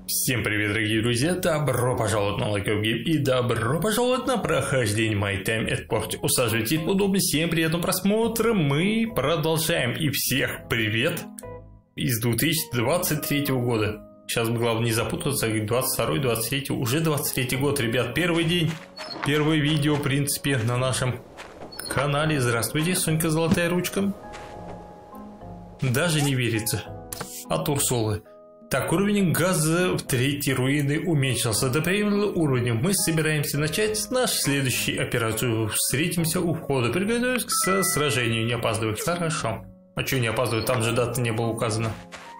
Всем привет, дорогие друзья, добро пожаловать на Like of Game и добро пожаловать на прохождение My Time at Portal. Усаживайтесь удобно, всем приятного просмотра, мы продолжаем. И всех привет из 2023 года. Сейчас бы главное не запутаться, 22-й, 23-й, уже 23-й год, ребят, первый день, первое видео, в принципе, на нашем канале. Здравствуйте, Сонька Золотая Ручка. Даже не верится. От Урсулы. Так, уровень газа в третьей руины уменьшился до предельного уровня. Мы собираемся начать нашу следующую операцию. Встретимся у входа. Приготовьтесь к сражению. Не опаздывать. Хорошо. А что не опаздывать? Там же дата не была указана.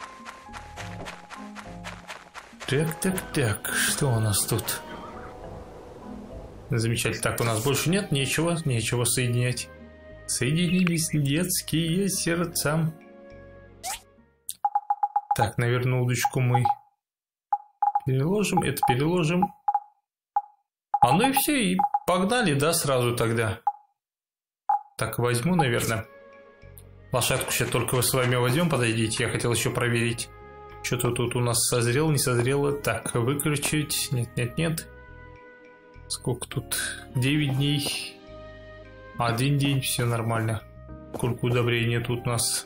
Так. Что у нас тут? Замечательно. Так, у нас больше нет ничего соединять. Соединились детские сердца. Так, наверное, удочку мы переложим, это переложим. А ну и все, и погнали, да, сразу тогда. Так, возьму, наверное. Лошадку сейчас только с вами возьмем, подойдите, я хотел еще проверить. Что-то тут у нас созрело, не созрело. Так, выключить, нет. Сколько тут? 9 дней. 1 день, все нормально. Сколько удобрений тут у нас.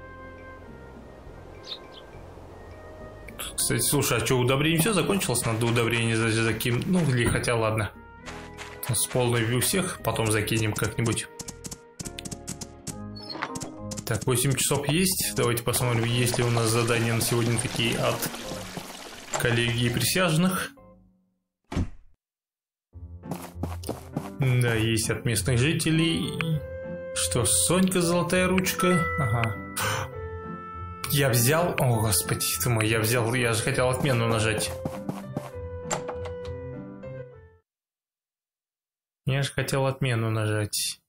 Кстати, слушай, а что, удобрение все закончилось? Надо удобрение закинуть. Ну, или хотя ладно. С полной у всех, потом закинем как-нибудь. Так, 8 часов есть. Давайте посмотрим, есть ли у нас задания на сегодня такие от коллегии присяжных. Да, есть от местных жителей. Что, Сонька Золотая Ручка? Ага. Я взял... О, господи ты мой, я взял... Я же хотел отмену нажать. Я же хотел отмену нажать.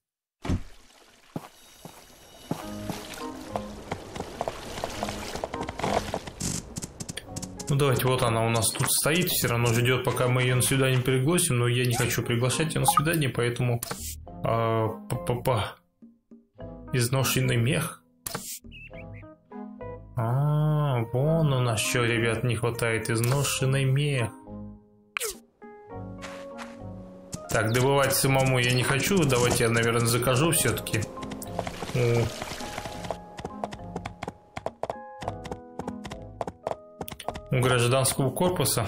Ну давайте, вот она у нас тут стоит, все равно ждет, пока мы ее на свидание пригласим, но я не хочу приглашать ее на свидание, поэтому... Изношенный мех. Вон у нас что, ребят, не хватает. Изношенный мех. Так, добывать самому я не хочу. Давайте я, наверное, закажу все-таки. У гражданского корпуса.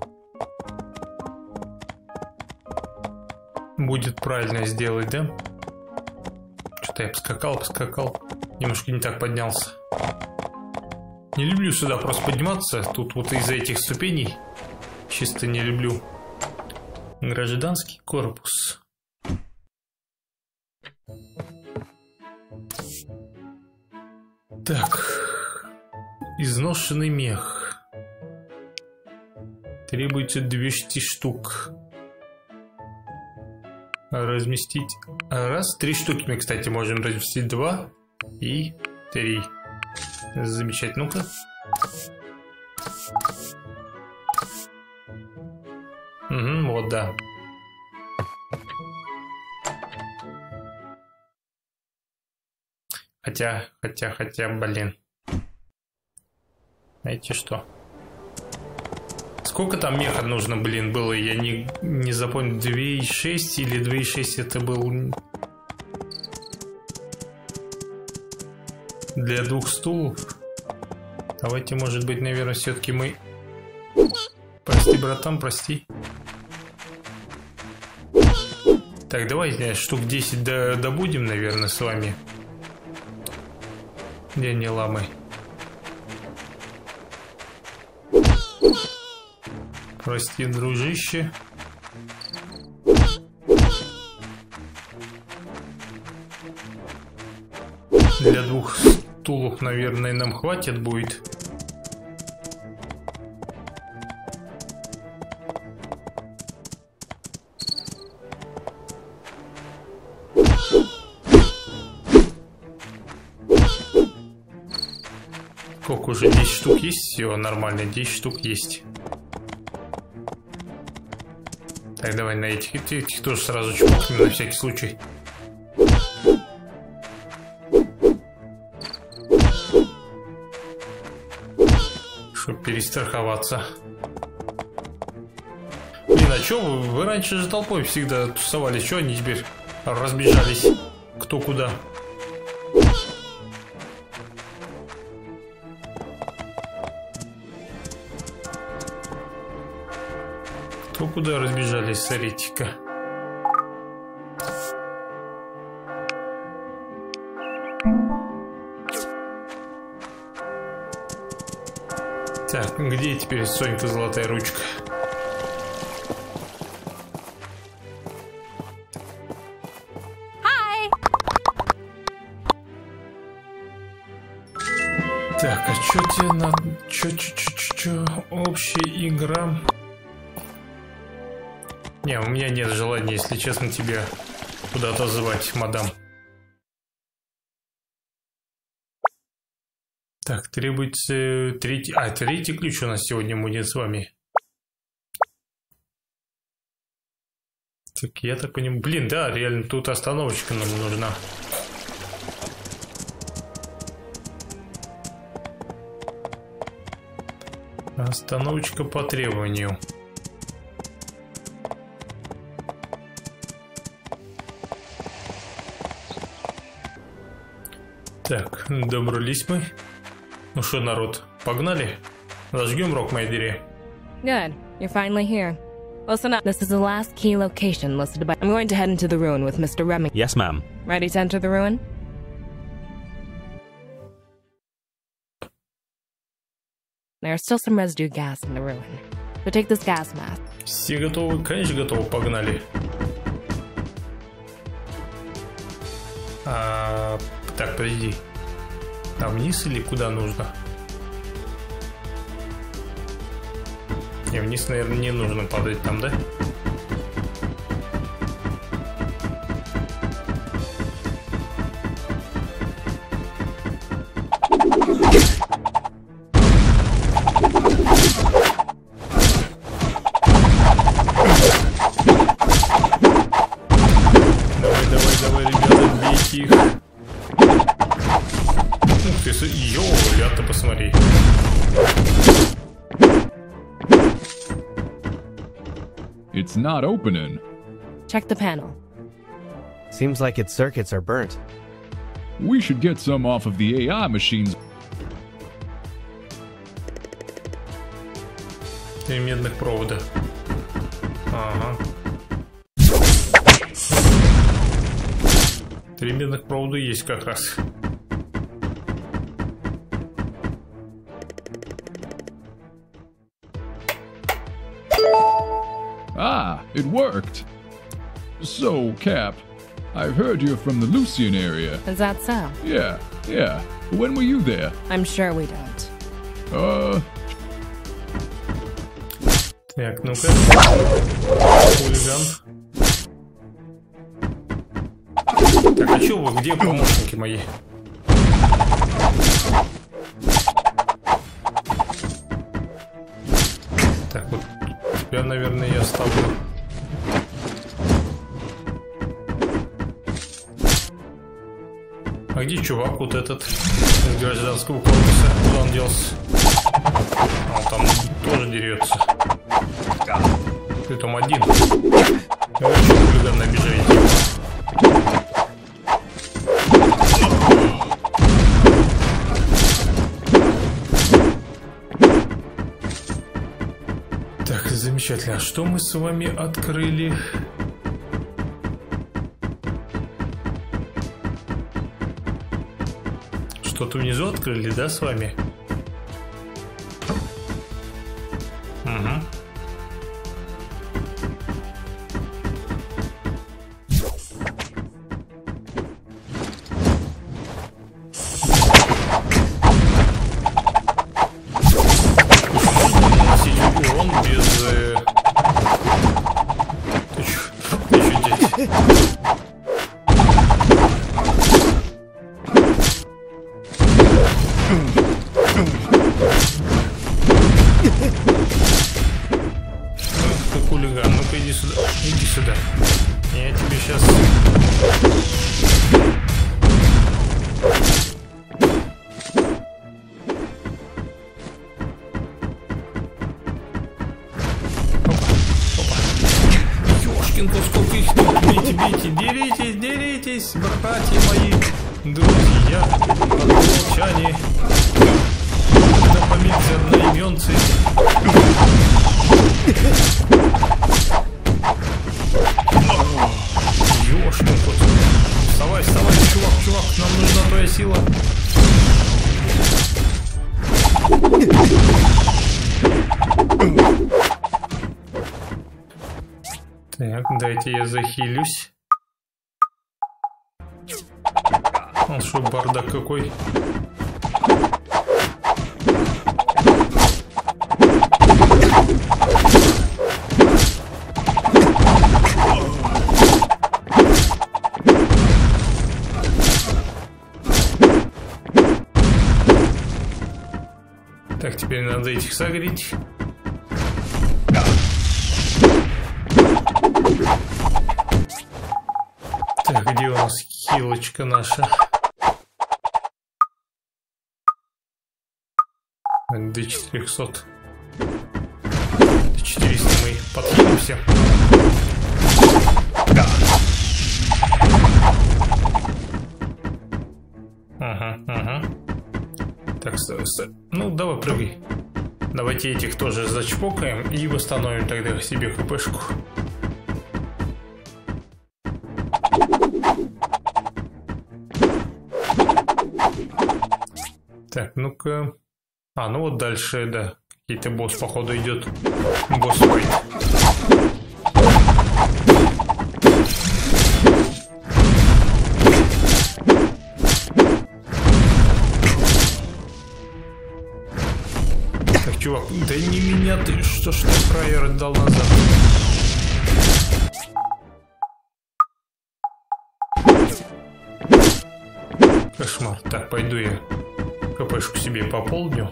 Будет правильно сделать, да? Что-то я поскакал. Немножко не так поднялся. Не люблю сюда просто подниматься. Тут вот из-за этих ступеней. Чисто не люблю. Гражданский корпус. Так. Изношенный мех. Требуется 200 штук. Разместить. Раз. 3 штуки мы, кстати, можем разместить. 2 и 3. Замечательно. Ну-ка. Вот, да. Хотя, блин. Знаете что? Сколько там меха нужно, блин, было? Я не запомнил. 2,6 или 2,6 это был... Для 2 стулов. Давайте, может быть, наверное, все-таки мы... Прости, братан, прости. Так, давайте штук 10 добудем, наверное, с вами. Где не ламы? Прости, дружище. Для 2 стулов, наверное, нам хватит будет. Сколько уже? 10 штук есть? Все нормально, 10 штук есть. Так, давай на этих тоже сразу чпокнем на всякий случай. Чтобы перестраховаться. Блин, а чё вы раньше же толпой всегда тусовались, чё они теперь разбежались? Кто куда? Кто куда разбежались, смотрите-ка. Так, где теперь Сонька золотая ручка? Так, а чё тебе надо? Чё? Общая игра? Не, у меня нет желания, если честно, тебя куда-то звать, мадам. Так, требуется третий... А, третий ключ у нас сегодня будет с вами. Так, я так понимаю... Блин, да, реально, тут остановочка нам нужна. Остановочка по требованию. Так, добрались мы. Ну что, народ, погнали? Зажгем рок, моей двери. Good. You're finally here. Listen up. This is the last key location listed by... I'm going to head into the ruin with Mr. Remington. Yes, ma'am. Ready to enter the ruin? There's still some residue gas in the ruin. So take this gas mask. Все готовы? Конечно, готовы. Погнали. Так, подожди. Там вниз или куда нужно? Не, вниз, наверное, не нужно падать там, да? Давай, ребята, бейте их. Ух ты, ёля-то посмотри. It's not opening. Check the panel. Seems like its circuits are burnt. We should get some off of the AI machines. 3 медных провода. Ага. 3 медных провода есть как раз. Ah, it worked. So, Cap, I've heard you're from the Lucian area. Is that so? Yeah. When were you there? I'm sure we don't. Так, ну-ка. Хулиган. Так, а чё вы, где помощники мои? Так, вот тебя, наверное, я оставлю. А где чувак вот этот из гражданского корпуса? Куда он делся? А он там тоже дерется. Ты там один. Вы что, хулиган, обижаете? Так, замечательно. А что мы с вами открыли? Что-то внизу открыли, да, с вами? Угу. Хулиган, ну-ка иди сюда. Иди сюда. Я тебе сейчас... Опа. их тут бейте, бейте, деритесь, деритесь, братья мои, друзья, молчане, да помирятся одноименцы. Ёшкин кот. Вставай, вставай, чувак, нам нужна твоя сила. Так, дайте я захилюсь. Он что, бардак какой? Так, теперь надо этих согреть. Так, где у нас хилочка наша? До 400. До 400 мы подхилимся. Ага. Так, стой. Ну, давай, прыгай. Давайте этих тоже зачпокаем и восстановим тогда себе хпшку. Так, ну-ка. А, ну вот дальше, да. Какой-то босс, походу, идет. Босс-файт. Так, чувак, да не меня ты. Что ж ты фраер отдал назад? Кошмар. Так, пойду я хпшку себе пополню.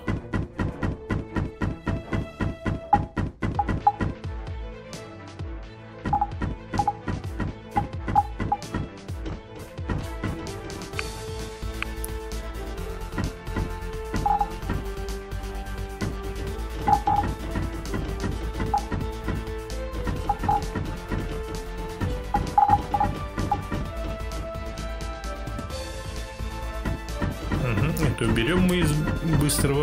Это уберем мы из быстрого.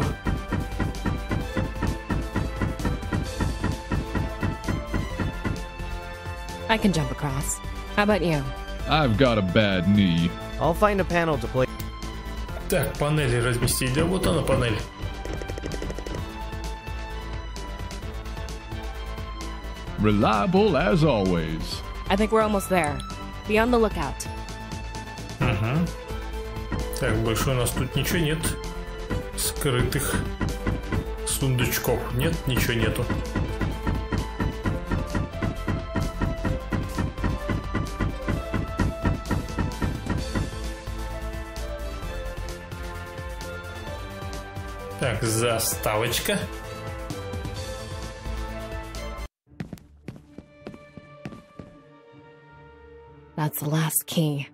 I can jump across. How about you? I've got a bad knee. I'll find a panel to play. Так, панели разместить. Да вот она панель. Reliable as always. I think we're almost there. Be on the lookout. Угу. Так, больше у нас тут ничего нет. Скрытых сундучков. Нет, ничего нету. Так, заставочка. That's the last key.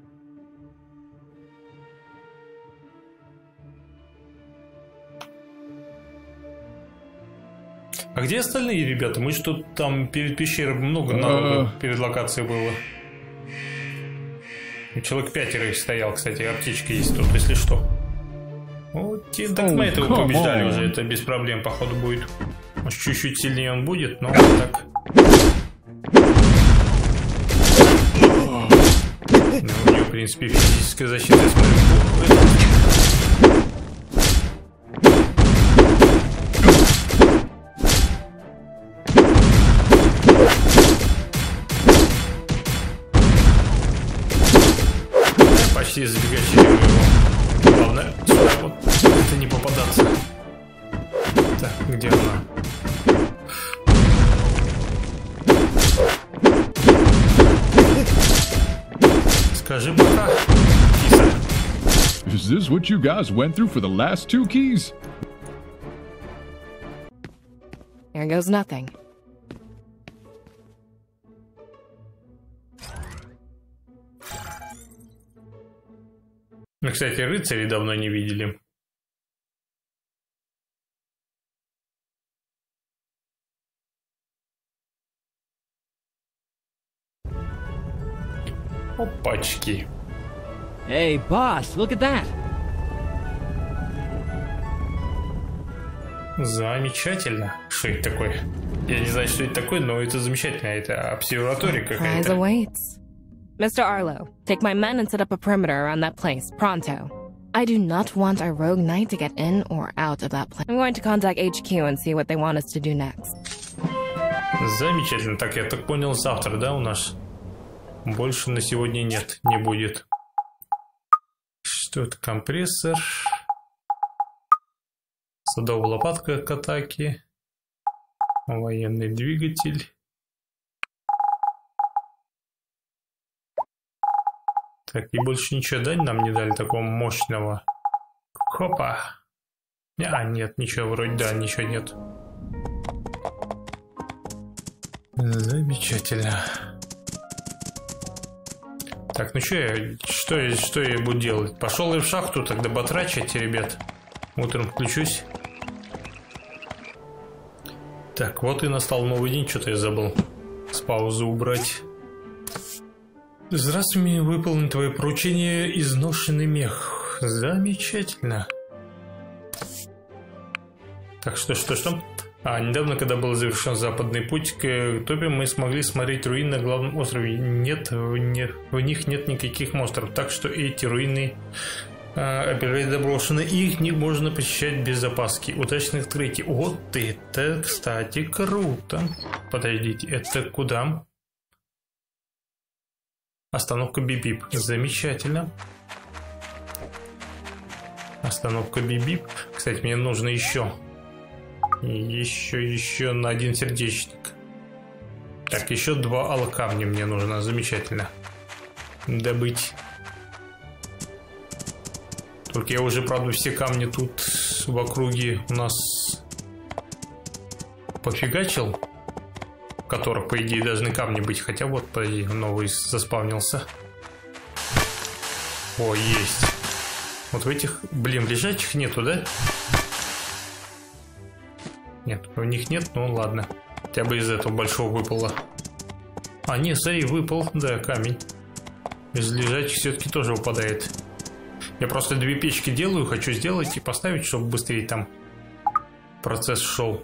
А где остальные ребята? Мы что-то там перед пещерой много народу перед локацией было. Человек 5 стоял, кстати, аптечка есть тут, если что. Вот, так мы этого побеждали уже, это без проблем, походу, будет. Может, чуть-чуть сильнее он будет, но так. Ну, у нее, в принципе, физическая защита, я смотрю. Почти забегачили его. Главное, сюда вот это не попадаться. Так, где она? Скажи пока, киса. Is this what you guys went through for the last 2 keys? Here goes nothing. Мы, кстати, рыцарей давно не видели. Опачки. Hey, boss, look at that. Замечательно. Что это такое? Я не знаю, что это такое, но это замечательно. Это обсерватория Prize какая-то. awaits. Mr. Arlo, take my men and set up a perimeter around that place, pronto. I do not want a rogue knight to get in or out of that place. I'm going to contact HQ and see what they want us to do next. Замечательно. Так, я так понял, завтра, да, у нас? Больше на сегодня нет, не будет. Что это? Компрессор. Садовая лопатка к атаке. Военный двигатель. Так, и больше ничего дать нам не дали такого мощного. Хопа. А, нет, ничего вроде, да, ничего нет. Замечательно. Так, ну что я буду делать? Пошел я в шахту тогда батрачить, ребят. Утром включусь. Так, вот и настал новый день, что-то я забыл с паузы убрать. Здравствуй, мне выполнить твое поручение, изношенный мех. Замечательно. Так, что? Недавно, когда был завершен западный путь к Топе, мы смогли смотреть руины на главном острове. Нет, в них нет никаких монстров, так что эти руины опять заброшены, их не можно посещать без опаски. Удачных открытий. Вот это, кстати, круто. Подождите, это куда? Остановка Бип-Бип. Замечательно. Остановка Бип-Бип. Кстати, мне нужно еще на один сердечник. Так, еще 2 алкамня мне нужно. Замечательно. Добыть. Только я уже, правда, все камни тут в округе у нас пофигачил. В которых, по идее, должны камни быть. Хотя вот, подожди, новый заспавнился. О, есть. Вот в этих, блин, лежачих нету, да? Нет, в них нет, ну ладно. Хотя бы из этого большого выпало. А, нет, смотри, выпал, да, камень. Из лежачих все-таки тоже выпадает. Я просто 2 печки делаю, хочу сделать и поставить, чтобы быстрее там процесс шел.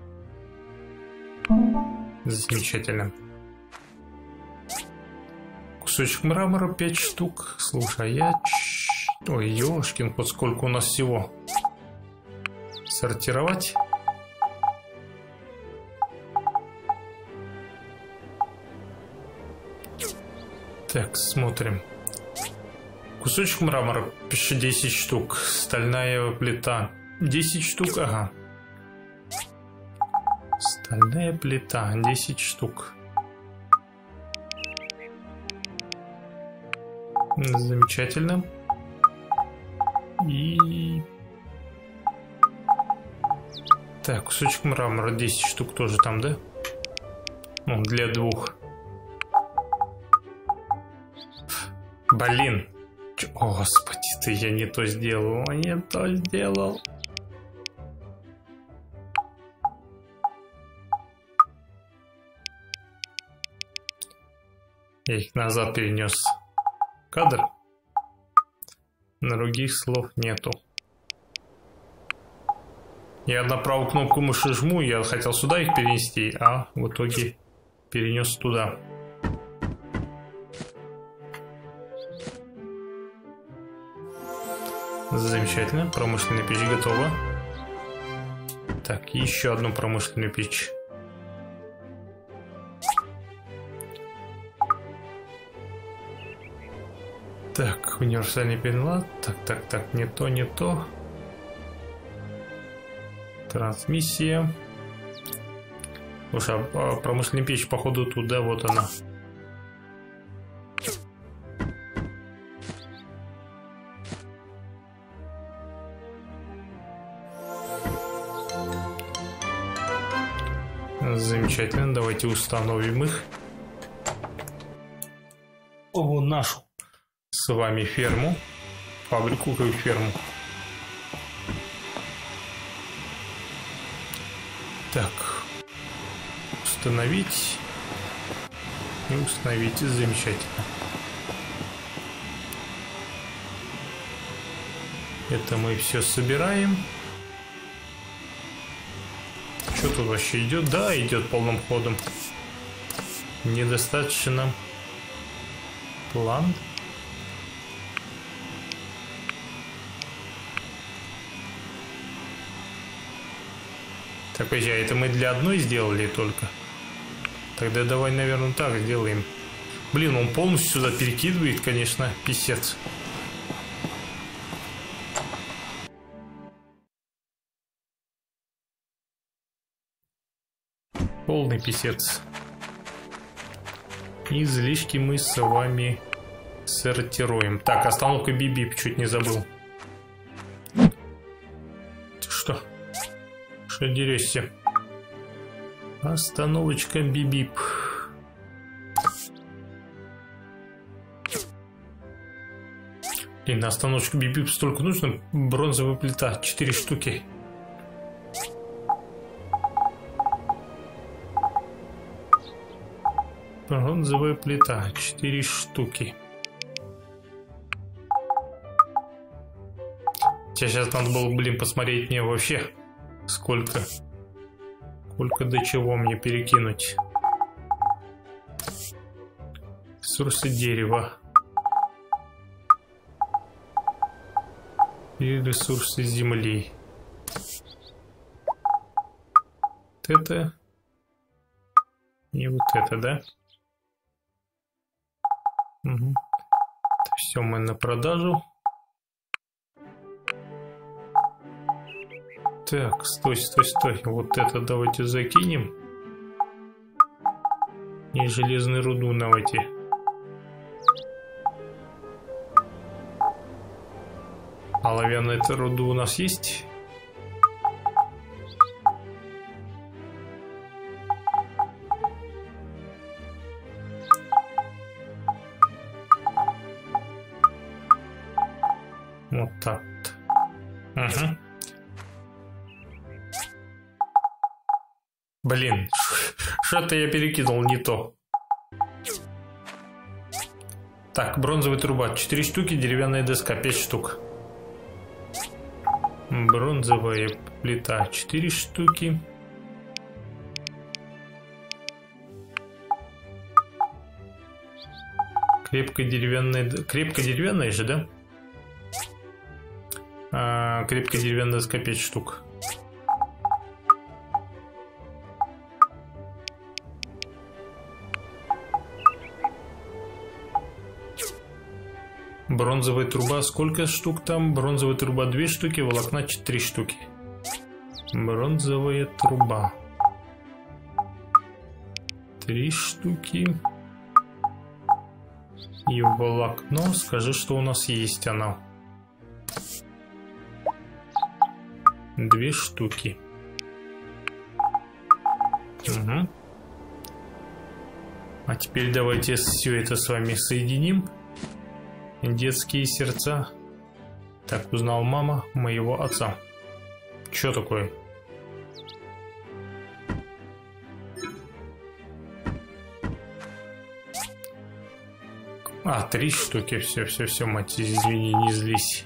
Замечательно. Кусочек мрамора 5 штук. Слушай, я... Ой, ёшкин, вот сколько у нас всего. Сортировать. Так, смотрим. Кусочек мрамора, пиши 10 штук. Стальная плита. 10 штук, ага. Стальная плита, 10 штук. Замечательно. И... Так, кусочек мрамора, 10 штук тоже там, да? Ну, для 2. Блин. О, господи, ты, я не то сделал. Я их назад перенес. Кадр. Других слов нету. Я на правую кнопку мыши жму, я хотел сюда их перенести, а в итоге перенес туда. Замечательно, промышленная печь готова. Так, еще одну промышленную печь. Так, универсальный перелад. Так, не то. Трансмиссия. Слушай, а промышленная печь, походу, туда, вот она. Замечательно, давайте установим их. О, нашу с вами ферму. Фабрику, как ферму. Так. Установить. И установить. Замечательно. Это мы все собираем. Что тут вообще идет? Да, идет полным ходом. Недостаточно план. Так, подожди, а это мы для одной сделали только? Тогда давай, наверное, так сделаем. Блин, он полностью сюда перекидывает, конечно, писец. Полный писец. Излишки мы с вами сортируем. Так, остановка Бип-Бип, чуть не забыл. Ты что? Что дерешься? Остановочка Бип-Бип. И на остановочку Бип-Бип столько нужно. Бронзовая плита, 4 штуки. Бронзовая плита, 4 штуки. Сейчас надо было, блин, посмотреть мне вообще, сколько до чего мне перекинуть. Ресурсы дерева. И ресурсы земли. Вот это. И вот это, да? Угу. Все мы на продажу. Так, стой. Вот это давайте закинем. И железную руду давайте. А оловянная руда у нас есть? Вот так. Угу. Блин, что-то я перекинул не то. Так, бронзовая труба, 4 штуки, деревянная доска, 5 штук. Бронзовая плита, 4 штуки. Крепкая деревянная же, да? Крепкая деревянная доска, 5 штук. Бронзовая труба, сколько штук там? Бронзовая труба 2 штуки, волокна 4 штуки. Бронзовая труба 3 штуки. И волокно, скажи, что у нас есть она. 2 штуки. Угу. А теперь давайте все это с вами соединим. Детские сердца. Так, узнал мама моего отца. Что такое? А, 3 штуки. Все, мать, извини, не злись.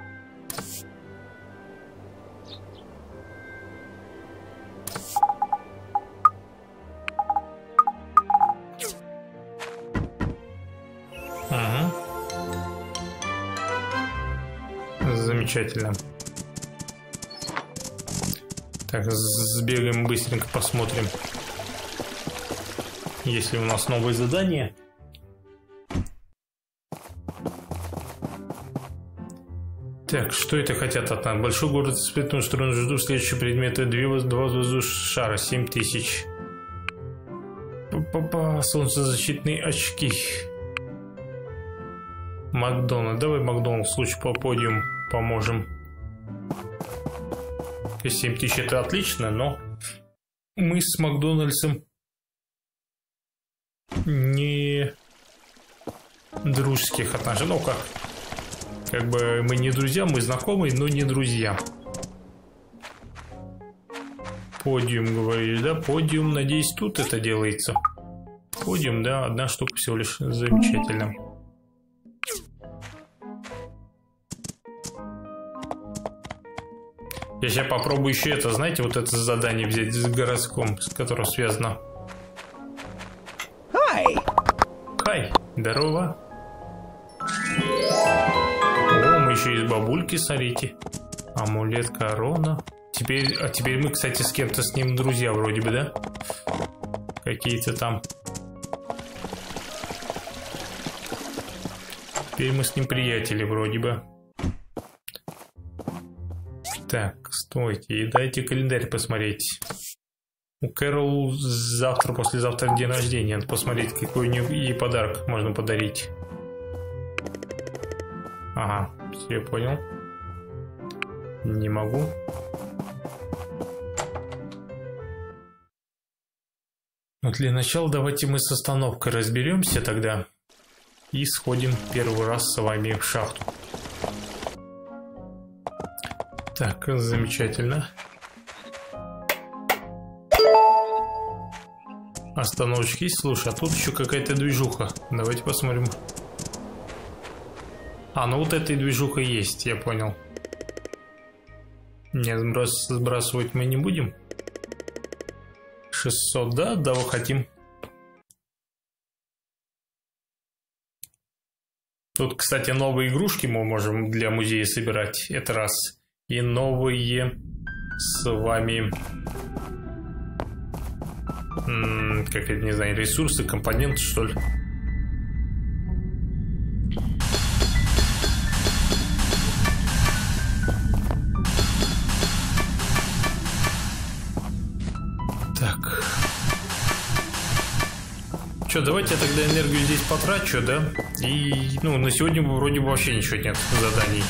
Замечательно. Так, сбегаем быстренько, посмотрим, есть ли у нас новые задания. Так, что это хотят от нас? Большой город испытанную сторону жду. Следующие предметы 2 воздушных шара, 7000. Солнцезащитные очки. Макдональд. Давай Макдональд в случае по подиум поможем. 7000 это отлично, но мы с Макдональдсом не дружеских отношений. Ну как бы мы не друзья, мы знакомые, но не друзья. Подиум, говорили, да? Подиум, надеюсь, тут это делается. Подиум, да, 1 штука всего лишь. Замечательно. Я сейчас попробую еще это, знаете, вот это задание взять с городском, с которым связано. Хай, здорово. О, мы еще из бабульки, смотрите. Амулет, корона. Теперь мы, кстати, с кем-то с ним друзья вроде бы, да? Какие-то там. Теперь мы с ним приятели вроде бы. Так, стойте, и дайте календарь посмотреть. У Кэрол завтра, послезавтра день рождения. Надо посмотреть, какой у нее ей подарок можно подарить. Ага, все, я понял. Не могу. Но для начала давайте мы с остановкой разберемся тогда. И сходим первый раз с вами в шахту. Так, замечательно. Остановочки есть? Слушай, а тут еще какая-то движуха. Давайте посмотрим. А, ну вот эта движуха есть, я понял. Нет, сбрасывать мы не будем. 600, да? Да, мы хотим. Тут, кстати, новые игрушки мы можем для музея собирать. Это раз. И новые с вами... как это, не знаю, ресурсы, компоненты, что ли. Так. Что, давайте я тогда энергию здесь потрачу, да? И, ну, на сегодня вроде бы вообще ничего нет заданий.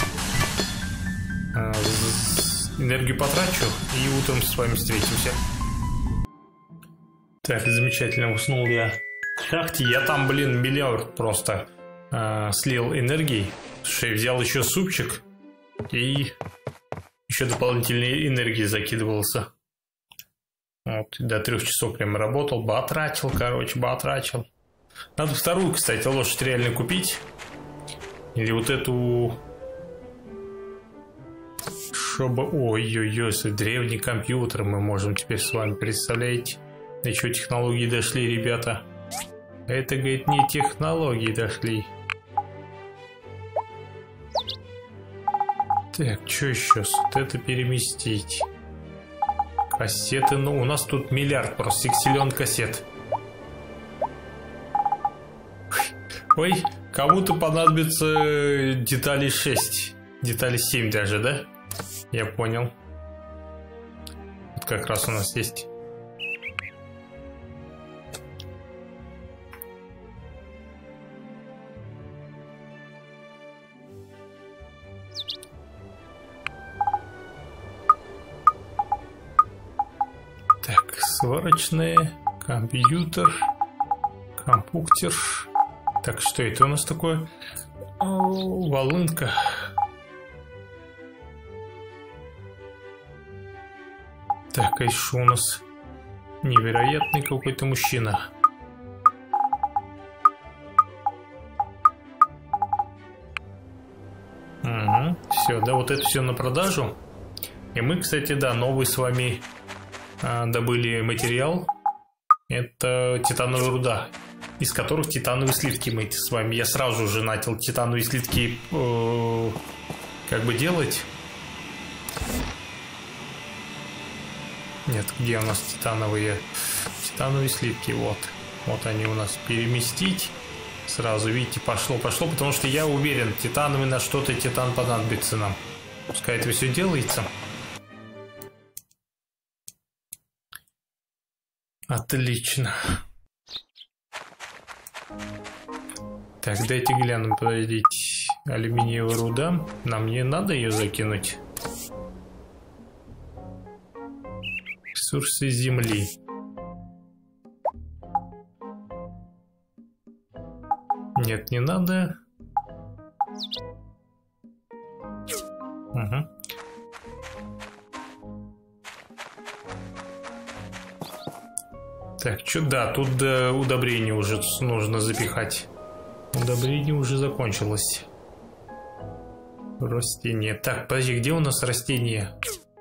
Энергию потрачу и утром с вами встретимся. Так, замечательно, уснул я в шахте. Я там, блин, миллиард просто слил энергии. Слушай, взял еще супчик и еще дополнительные энергии закидывался. Вот, до 3 часов прям работал, батрачил, короче, батрачил. Надо вторую, кстати, лошадь реально купить. Или вот эту... Чтобы... Ой-ой-ой, древний компьютер мы можем теперь с вами, представляете? До чего технологии дошли, ребята? Это, говорит, не технологии дошли. Так, что еще? Вот это переместить. Кассеты, ну, у нас тут миллиард, просто сексиллион кассет. Ой, кому-то понадобится деталей 6. Деталей 7 даже, да? Я понял. Вот как раз у нас есть. Так, сварочные, компьютер, компьютер. Так, что это у нас такое? Волынка. Так, а еще у нас невероятный какой-то мужчина. Угу, все, да, вот это все на продажу. И мы, кстати, да, новый с вами добыли материал. Это титановая руда, из которых титановые слитки мы с вами. Я сразу же начал титановые слитки как бы делать. Нет, где у нас титановые слитки? Вот. Вот они у нас. Переместить. Сразу, видите, пошло, потому что я уверен, титановый на что-то титан понадобится нам. Пускай это все делается. Отлично. Так, дайте глянем, подождите. Алюминиевая руда. Нам не надо ее закинуть. Ресурсы земли. Нет, не надо. Угу. Так, что, да, тут удобрение уже нужно запихать. Удобрение уже закончилось. Растение. Так, подожди, где у нас растение?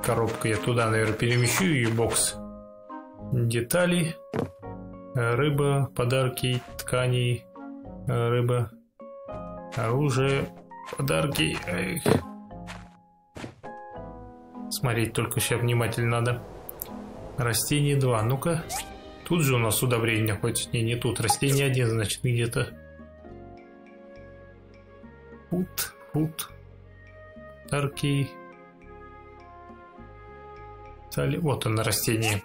коробка. Я туда, наверное, перемещу ее, бокс. Детали. Рыба, подарки, ткани. Рыба. Оружие, подарки. Эх. Смотреть только сейчас внимательно надо. Растение 2. Ну-ка. Тут же у нас удобрение находится. Не тут. Растение 1, значит, где-то. Фут. Подарки. Вот оно, растение.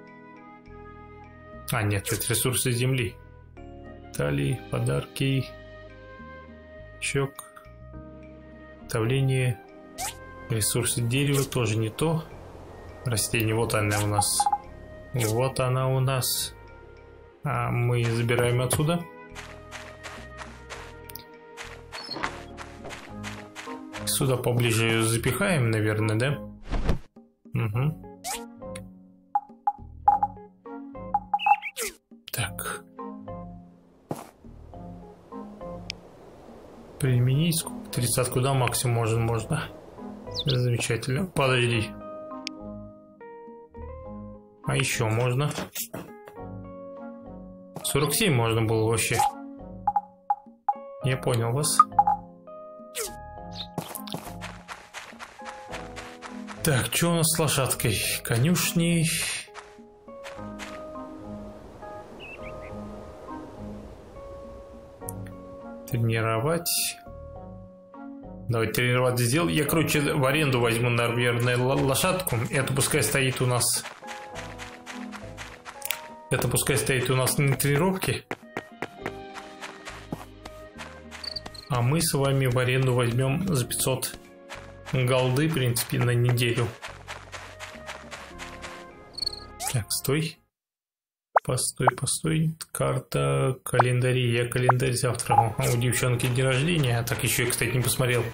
А, нет, это ресурсы земли. Талии, подарки. Щек. Давление. Ресурсы дерева тоже не то. Растение, вот она у нас. Вот она у нас. А мы забираем отсюда. Сюда поближе ее запихаем, наверное, да? Угу. Так. Применить сколько? 30 куда максимум можно. Замечательно. Подожди. А еще можно. 47 можно было вообще. Я понял вас. Так, что у нас с лошадкой? Конюшни. Тренировать. Давай тренировать сделал. Я, короче, в аренду возьму, наверное, лошадку. Это пускай стоит у нас. Это пускай стоит у нас на тренировке. А мы с вами в аренду возьмем за 500 голды, в принципе, на неделю. Так, стой. Постой. Карта, календари. Я календарь завтра. У девчонки день рождения. Так, еще я, кстати, не посмотрел.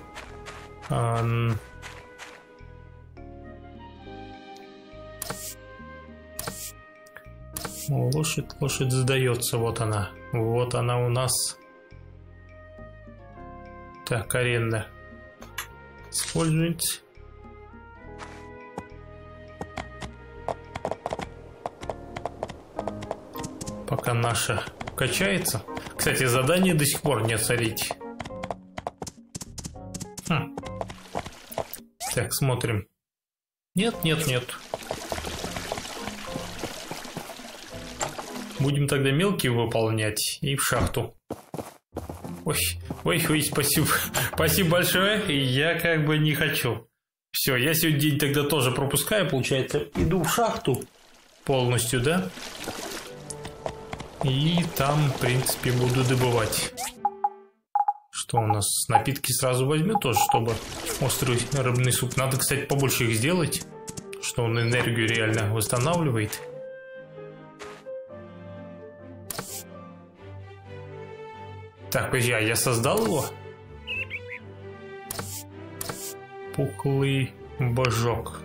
Лошадь сдается. Вот она. Вот она у нас. Так, аренда. Использовать. Пока наша качается. Кстати, задание до сих пор не отсорить. Так, смотрим. Нет. Будем тогда мелкие выполнять и в шахту. Ой, спасибо. Спасибо большое. Я как бы не хочу. Все, я сегодня день тогда тоже пропускаю, получается. Иду в шахту полностью, да? И там, в принципе, буду добывать. Что у нас? Напитки сразу возьму тоже, чтобы острый рыбный суп. Надо, кстати, побольше их сделать, что он энергию реально восстанавливает. Так, подожди, а я создал его? Пухлый божок.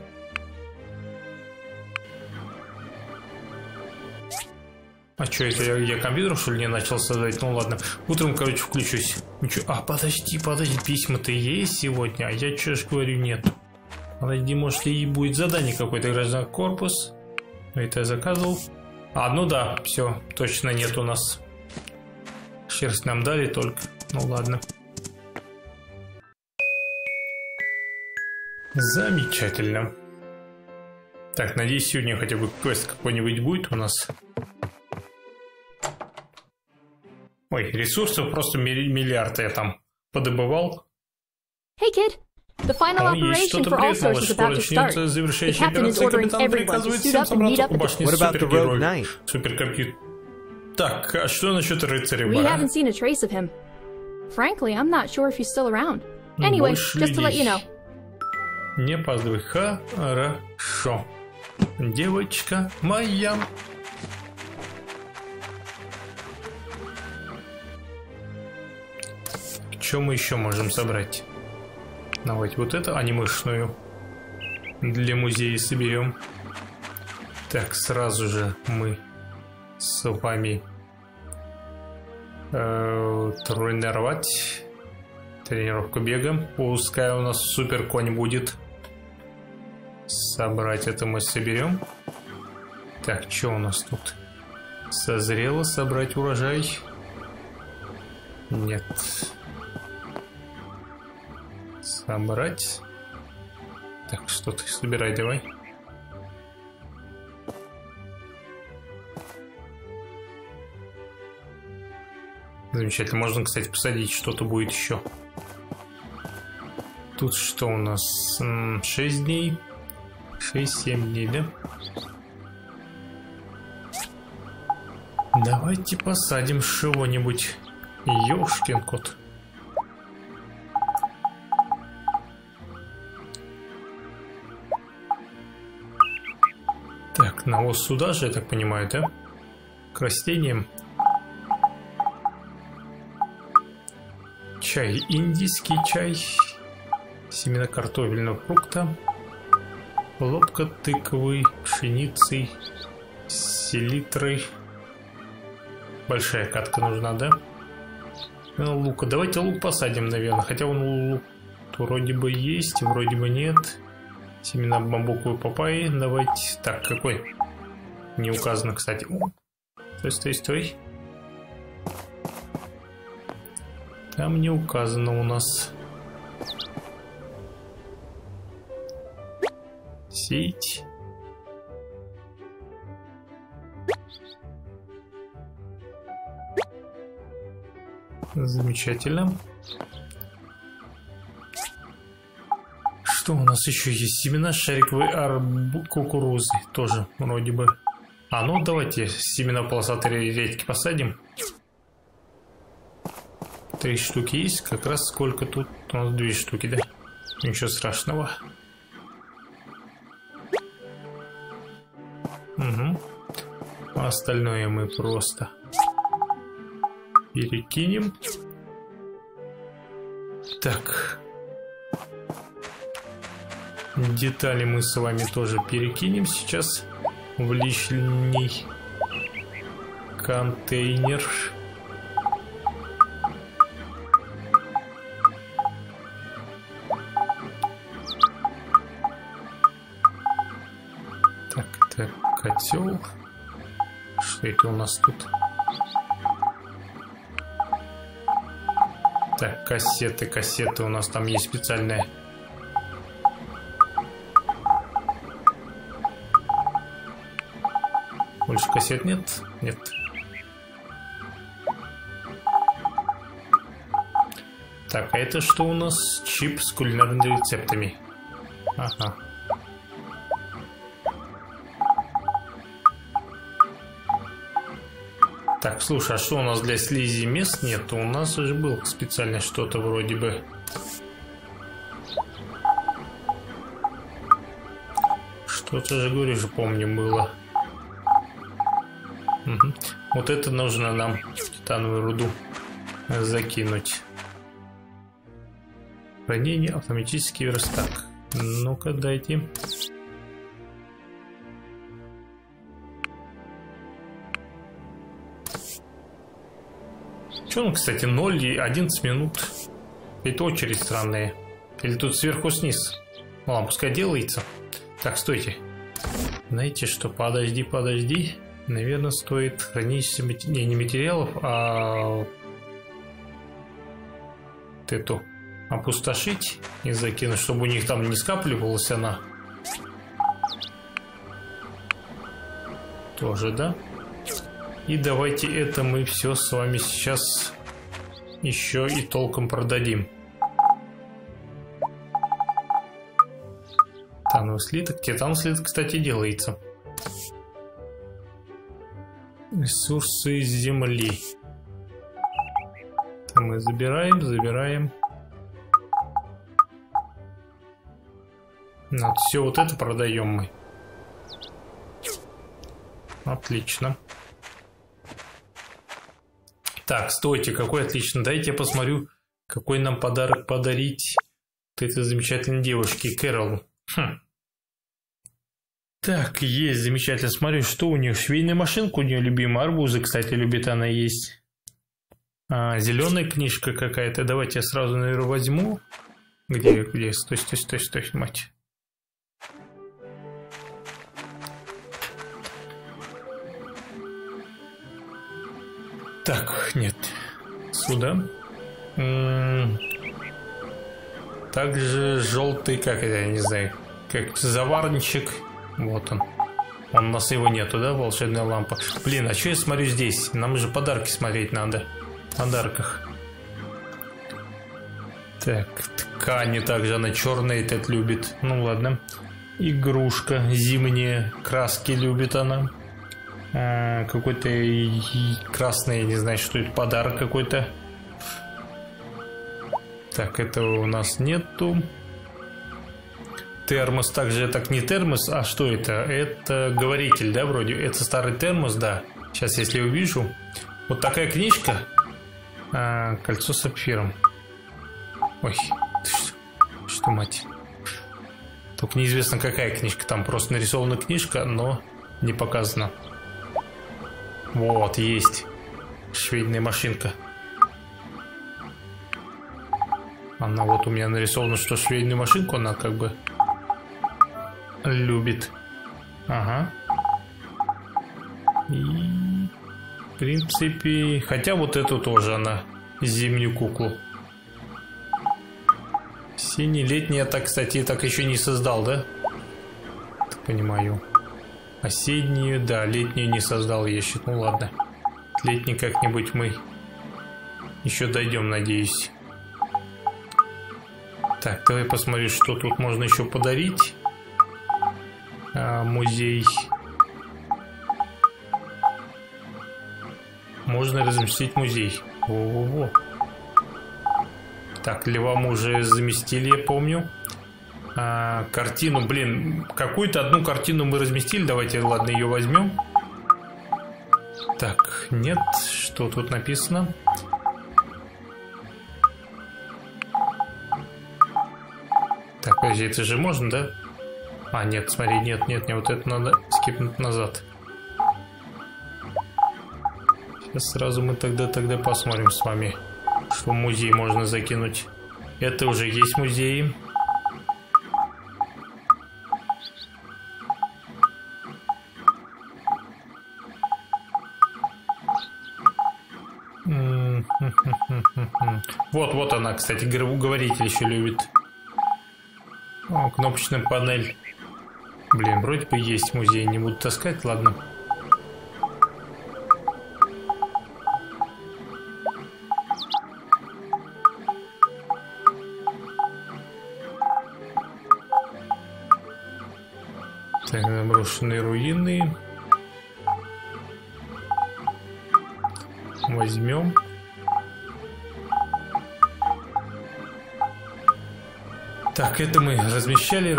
А что это, я компьютер, что ли, не начал создать? Ну ладно, утром, короче, включусь. А, подожди, письма-то есть сегодня, а я что ж говорю, нет. Подожди, может, и будет задание какое-то, гражданский корпус. Это я заказывал. А, ну да, все, точно нет у нас. Шерсть нам дали только. Ну ладно. Замечательно. Так, надеюсь, сегодня хотя бы квест какой-нибудь будет у нас. Ой, ресурсов просто миллиард я там подобывал. Hey kid, the final operation for all sources is about to start. The captain is ordering everyone to suit up and meet up at the... What about the Rogue Knight? Суперкомпьютер. Так, а что насчет рыцаря? We haven't seen a trace of him. Frankly, I'm not sure if he's still around. Anyway, just to let you know. Не опаздывай. Хорошо. Девочка моя. Что мы еще можем собрать? Давайте вот это анимешную для музея соберем. Так, сразу же мы с вами тренировать. Тренировку бега. Пускай у нас супер конь будет. Собрать это мы соберем. Так, что у нас тут? Созрело собрать урожай? Нет. Собрать. Так, что ты собирай, давай. Замечательно. Можно, кстати, посадить, что-то будет еще. Тут что у нас? 6 дней. 6-7 дней, да? Давайте посадим чего-нибудь. Ёшкин кот. Так, навоз сюда же, я так понимаю, да? К растениям. Чай, индийский чай. Семена картофельного фрукта. Лобка тыквы, пшеницы, селитрой. Большая катка нужна, да? Лука. Давайте лук посадим, наверное. Хотя он лук вроде бы есть, вроде бы нет. Семена бамбуковой папайи. Давайте. Так, какой? Не указано, кстати. Стой, стой, стой. Там не указано у нас. Сеять. Замечательно. Что у нас еще есть? Семена шариковой кукурузы. Тоже вроде бы. А ну давайте семена полосатой редьки посадим. 3 штуки есть. Как раз сколько тут? У нас 2 штуки, да? Ничего страшного. Угу. А остальное мы просто перекинем. Так. Детали мы с вами тоже перекинем сейчас в лишний контейнер. Так, это котел. Что это у нас тут? Так, кассеты у нас там есть специальные. Больше кассет нет? Нет. Так, а это что у нас? Чип с кулинарными рецептами. Ага. Так, слушай, а что у нас для слизи мест нет? У нас уже было специально что-то вроде бы. Что-то же, говорю, же помню, было. Угу. Вот это нужно нам титановую руду закинуть. Хранение, автоматический верстак. Ну-ка, дайте. Что он, кстати, 0 и 11 минут. Это очередь странная. Или тут сверху вниз. Ладно, пускай делается. Так, стойте. Знаете что, подожди. Наверное, стоит хранилище не материалов, а вот эту опустошить и закинуть, чтобы у них там не скапливалась она. Тоже, да? И давайте это мы все с вами сейчас еще и толком продадим. Титановый слиток. Титановый слиток, кстати, делается. Ресурсы земли. Это мы забираем. Вот, все вот это продаем мы. Отлично. Так, стойте, какой отлично. Дайте я посмотрю, какой нам подарок подарить вот этой замечательной девушке, Кэрол. Так, есть, замечательно. Смотрю, что у нее. Швейная машинка у нее любимая. Арбузы, кстати, любит она есть. Зеленая книжка какая-то. Давайте я сразу, наверное, возьму. Где? Стой, мать. Так, нет. Сюда. Также желтый, как это, я не знаю, как заварничек. Вот он. У нас его нету, да, волшебная лампа? Блин, а что я смотрю здесь? Нам же подарки смотреть надо. В подарках. Так, ткани также, она черная, этот любит. Ну ладно. Игрушка зимняя, краски любит она. Какой-то красный, я не знаю, что это, подарок какой-то. Так, этого у нас нету. Термос также, так не термос, а что это? Это говоритель, да, вроде? Это старый термос, да. Сейчас, если я увижу. Вот такая книжка. Кольцо с сапфиром. Ой, что мать. Только неизвестно, какая книжка. Там просто нарисована книжка, но не показано. Вот, есть. Швейная машинка. Она вот у меня нарисована, что швейную машинку она как бы любит. Ага. И в принципе... Хотя вот эту тоже она. Зимнюю куклу. Синий-летний я так, кстати, так еще не создал, да? Так понимаю. Осеннюю, да, летнюю не создал я еще. Ну ладно. Летний как-нибудь мы еще дойдем, надеюсь. Так, давай посмотрим, что тут можно еще подарить. Музей. Можно разместить музей. Во-во-во. Так, льва мы уже заместили, я помню. Картину, блин, какую-то одну картину мы разместили. Давайте, ладно, ее возьмем. Так, нет, что тут написано? Так, подожди, это же можно, да? А, нет, смотри, нет, вот это надо скипнуть назад. Сейчас сразу мы тогда посмотрим с вами, что в музей можно закинуть. Это уже есть музеи. Вот она, кстати, говоритель еще любит. О, кнопочная панель. Блин, вроде бы есть музей, не буду таскать, ладно. Так, заброшенные руины. Возьмем. Так, это мы размещали.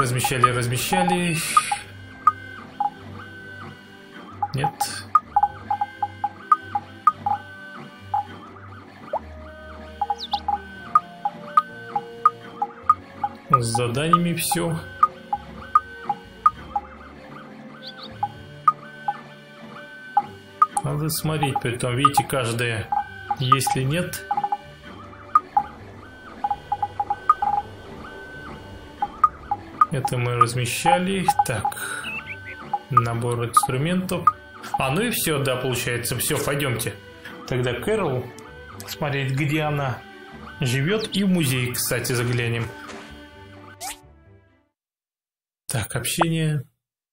Нет. С заданиями все. Надо смотреть, притом, видите, каждая, если нет. Это мы размещали. Так, набор инструментов. Ну и все, да, получается. Все, пойдемте. Тогда Кэрол смотреть, где она живет. И в музей, кстати, заглянем. Так, общение.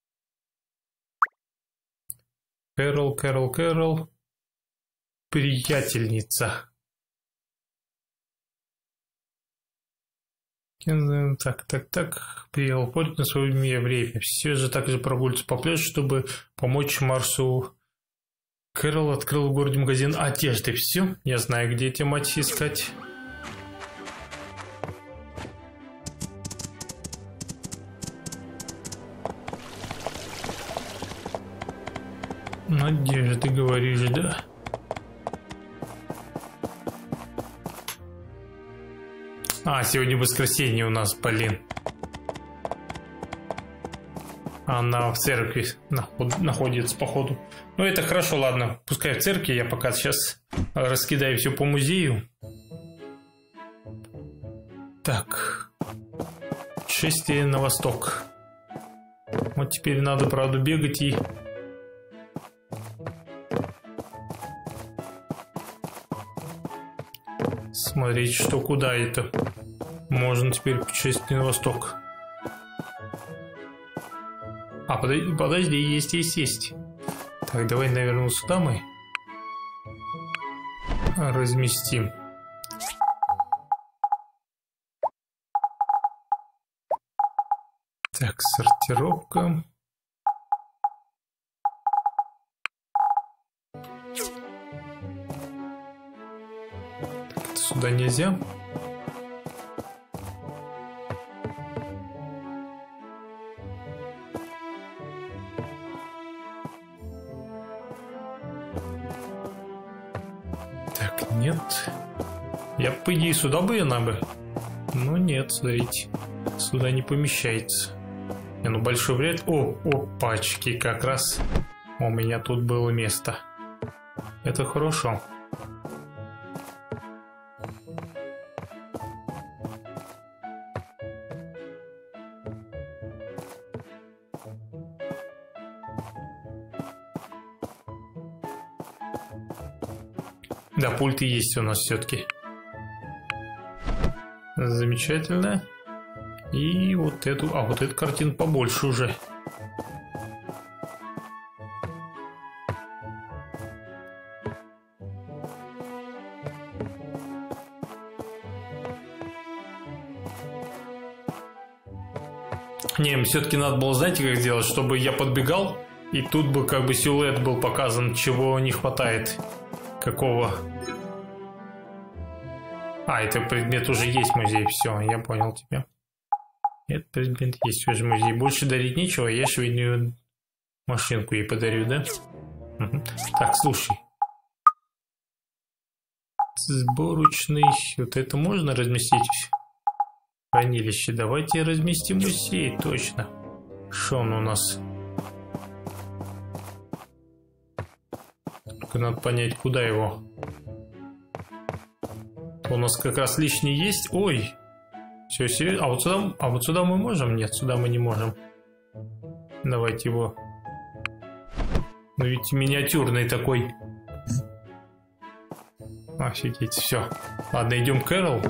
Кэрол. Приятельница. Так. Приехал портить на свое время. Все же также прогуливаются по пляжу, чтобы помочь Марсу. Кэрол открыл в городе магазин одежды. Все, я знаю, где эти мать искать. Надежда, говоришь, да? Сегодня воскресенье у нас, блин. Она в церкви находится, походу. Ну, это хорошо, ладно. Пускай в церкви, я пока сейчас раскидаю все по музею. Так. Шествие на восток. Вот теперь надо, правда, бегать и... Смотрите, что куда это. Можно теперь путешествовать на восток. А, подожди, есть. Так, давай, наверное, сюда мы разместим. Так, сортировка. Так, сюда нельзя. Так, нет. Я, по идее, сюда бы она бы. Но нет, смотрите. Сюда не помещается. Не, ну большой вред. О, опачки, как раз у меня тут было место. Это хорошо. Да, пульты есть у нас все-таки. Замечательно. И вот эту... А, вот эту картину побольше уже. Не, все-таки надо было, знаете, как сделать, чтобы я подбегал, и тут бы как бы силуэт был показан, чего не хватает. Какого... А, это предмет уже есть в музее. Все, я понял тебя. Этот предмет есть уже в музее. Больше дарить нечего, я швейную машинку ей подарю, да? Угу. Так, слушай. Сборочный. Вот это можно разместить? Хранилище. Давайте разместим музей, точно. Что он у нас? Только надо понять, куда его. У нас как раз лишний есть. Ой! Все, серьезно. А вот сюда мы можем? Нет, сюда мы не можем. Давайте его. Ну ведь миниатюрный такой. Офигеть, все. Ладно, идем к Кэрол.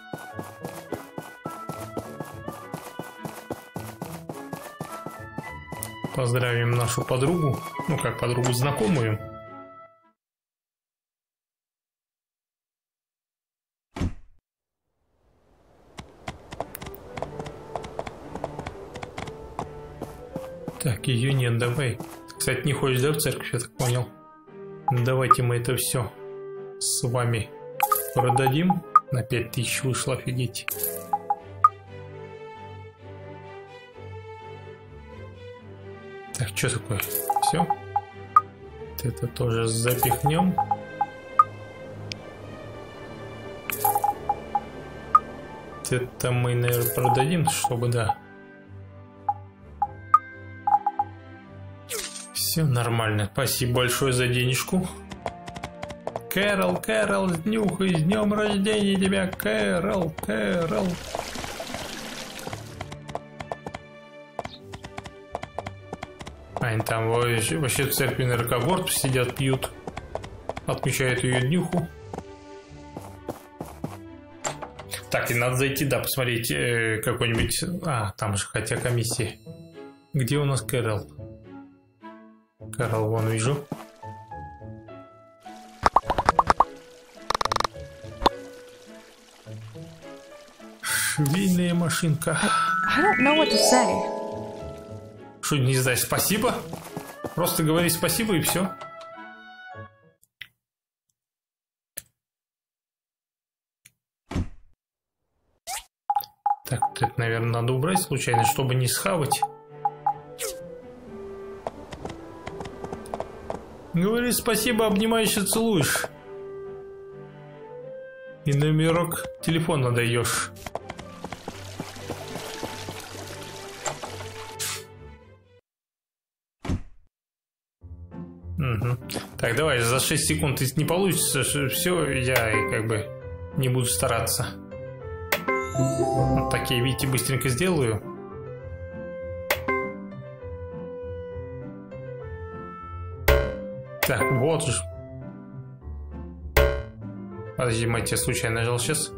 Поздравим нашу подругу. Ну как подругу, знакомую. Так, ее нет, давай. Кстати, не хочешь, да, в церковь, я так понял. Давайте мы это все с вами продадим. На 5000 вышло, офигеть. Так, что такое? Все. Это тоже запихнем. Это мы, наверное, продадим, чтобы, да. Все нормально. Спасибо большое за денежку. Кэрол, Кэрол, с днем рождения тебя, Кэрол, Кэрол. Они там вообще в церкви на ракогорд сидят, пьют. Отмечают ее днюху. Так, и надо зайти, да, посмотреть какой-нибудь... А, там же хотя комиссия. Где у нас Кэрол? Кэрол, вон вижу. Швейная машинка. I don't know what to say. Что, не знаю, спасибо? Просто говори спасибо и все. Так, это, наверное, надо убрать случайно, чтобы не схавать. Говори спасибо, обнимаешь и целуешь. И номерок телефона даешь. Угу. Так, давай, за 6 секунд, если не получится, все, я как бы не буду стараться. Вот такие, видите, быстренько сделаю. Так, вот же. Подожди, мать, я случайно нажал сейчас.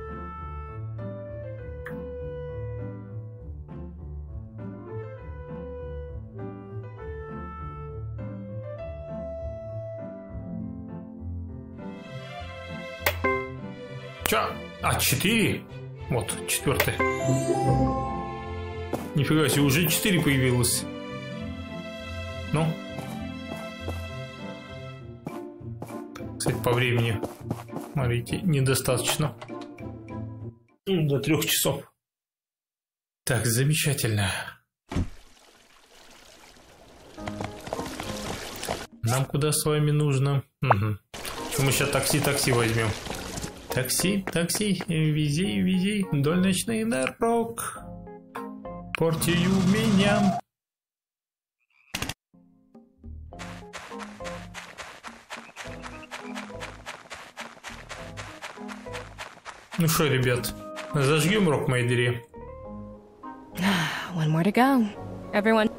Чё? А, 4? Вот, 4. Нифига себе, уже 4 появилось. Ну? Кстати, по времени, смотрите, недостаточно. До 3 часов. Так, замечательно. Нам куда с вами нужно? Угу. Мы сейчас такси возьмем. Такси, вези, вдоль ночных дорог. Портию меня. Ну что, ребят, зажгем рок моей двери. One more to go. Everyone.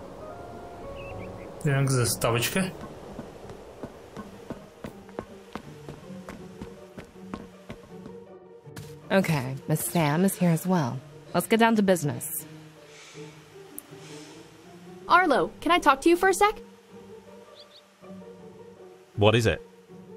Так, заставочка. Okay, Miss Sam is here as well. Let's get down to business. Arlo, can I talk to you for a sec? What is it?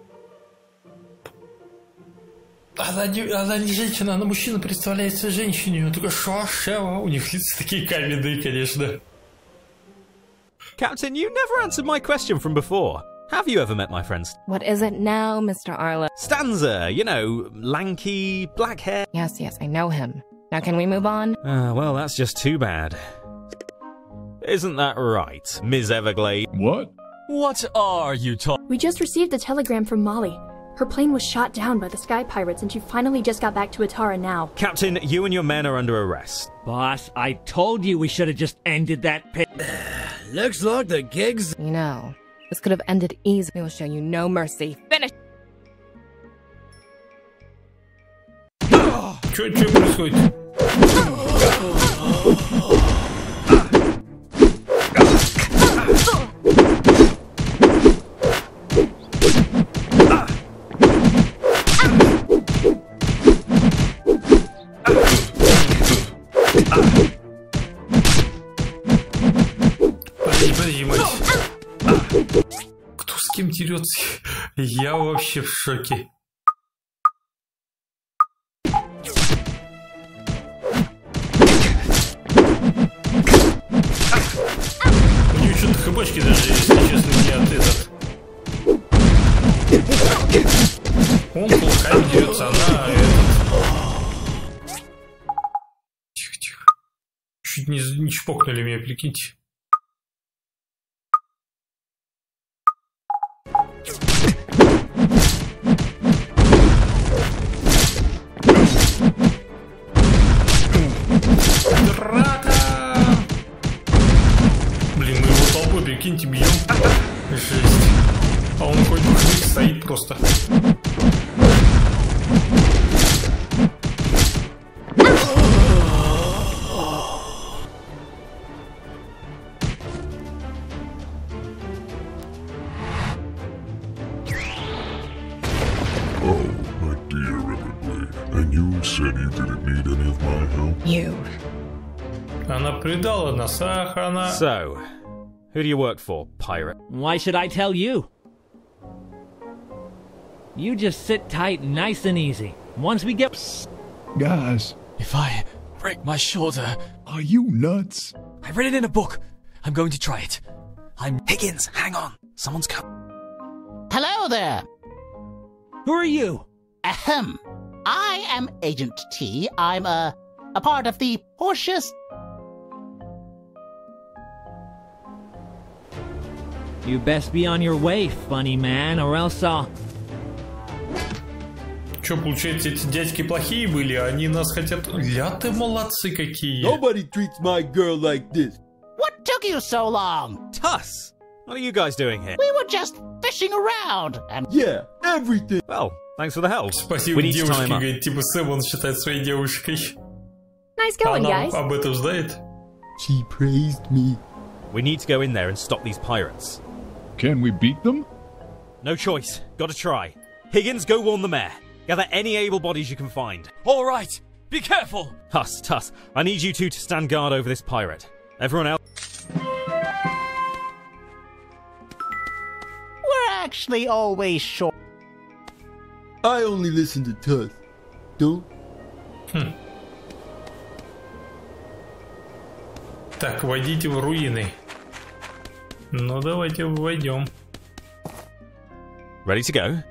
Она не женщина, она мужчина, представляется женщине. Только шо, у них лица такие каменные, конечно. Captain, you never answered my question from before. Have you ever met my friends? What is it now, Mr. Arlo? Stanza, you know, lanky, black hair. Yes, I know him. Now can we move on? Well, that's just too bad. Isn't that right, Ms. Everglade? What? What are you talking? We just received a telegram from Molly. Her plane was shot down by the Sky Pirates and she finally just got back to Atara now. Captain, you and your men are under arrest. Boss, I told you we should have just ended that pit. Looks like the gig's... You know, this could have ended easily. We will show you no mercy. Finish! Что происходит? Подожди, мать. Кто с кем дерется? Я вообще в шоке. У него что-то хбачки даже, если честно, не от этот. Он плохо дерется, она этот. Тихо. Чуть не чпокнули меня, прикиньте. Драка! Блин, мы его толпой, прикиньте, бьем. Жесть. А он хоть бы стоит просто. Она предала нас, ах, она... So, who do you work for, pirate? Why should I tell you? You just sit tight, nice and easy. Once we get... Guys. If I break my shoulder... Are you nuts? I read it in a book. I'm going to try it. I'm Higgins. Hang on. Someone's come. Hello there. Who are you? Ahem. I am Agent T. I'm a part of the Portia's... You best be on your way, funny man, or else I'll... Чё, получается, эти дядьки плохие были, а они нас хотят... Ля-ты молодцы какие. Nobody treats my girl like this. What took you so long? Tuss! What are you guys doing here? We were just fishing around and... Yeah, everything. Well, thanks for the help. Спасибо девушке, говорит, типа Сэм он считает своей девушкой. Nice going, guys. Она об этом знает? She praised me. We need to go in there and stop these pirates. Can we beat them? No choice. Gotta try. Higgins, go warn the mayor. Gather any able bodies you can find. All right. Be careful. Tuss, I need you two to stand guard over this pirate. Everyone else... We're actually always short. I only listen to Tuss. Don't. Так, войдите в руины. Ну, давайте войдем. Ready to go?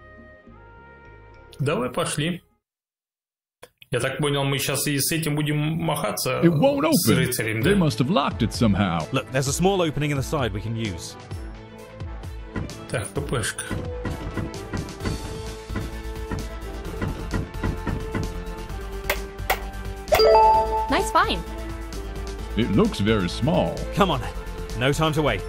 Давай, пошли. Я так понял, мы сейчас и с этим будем махаться. It won't с open. рыцарем, да? They must have locked it somehow. Look, there's a small opening in the side we can use. Так, ППшка. Nice find. It looks very small. Come on, no time to wait.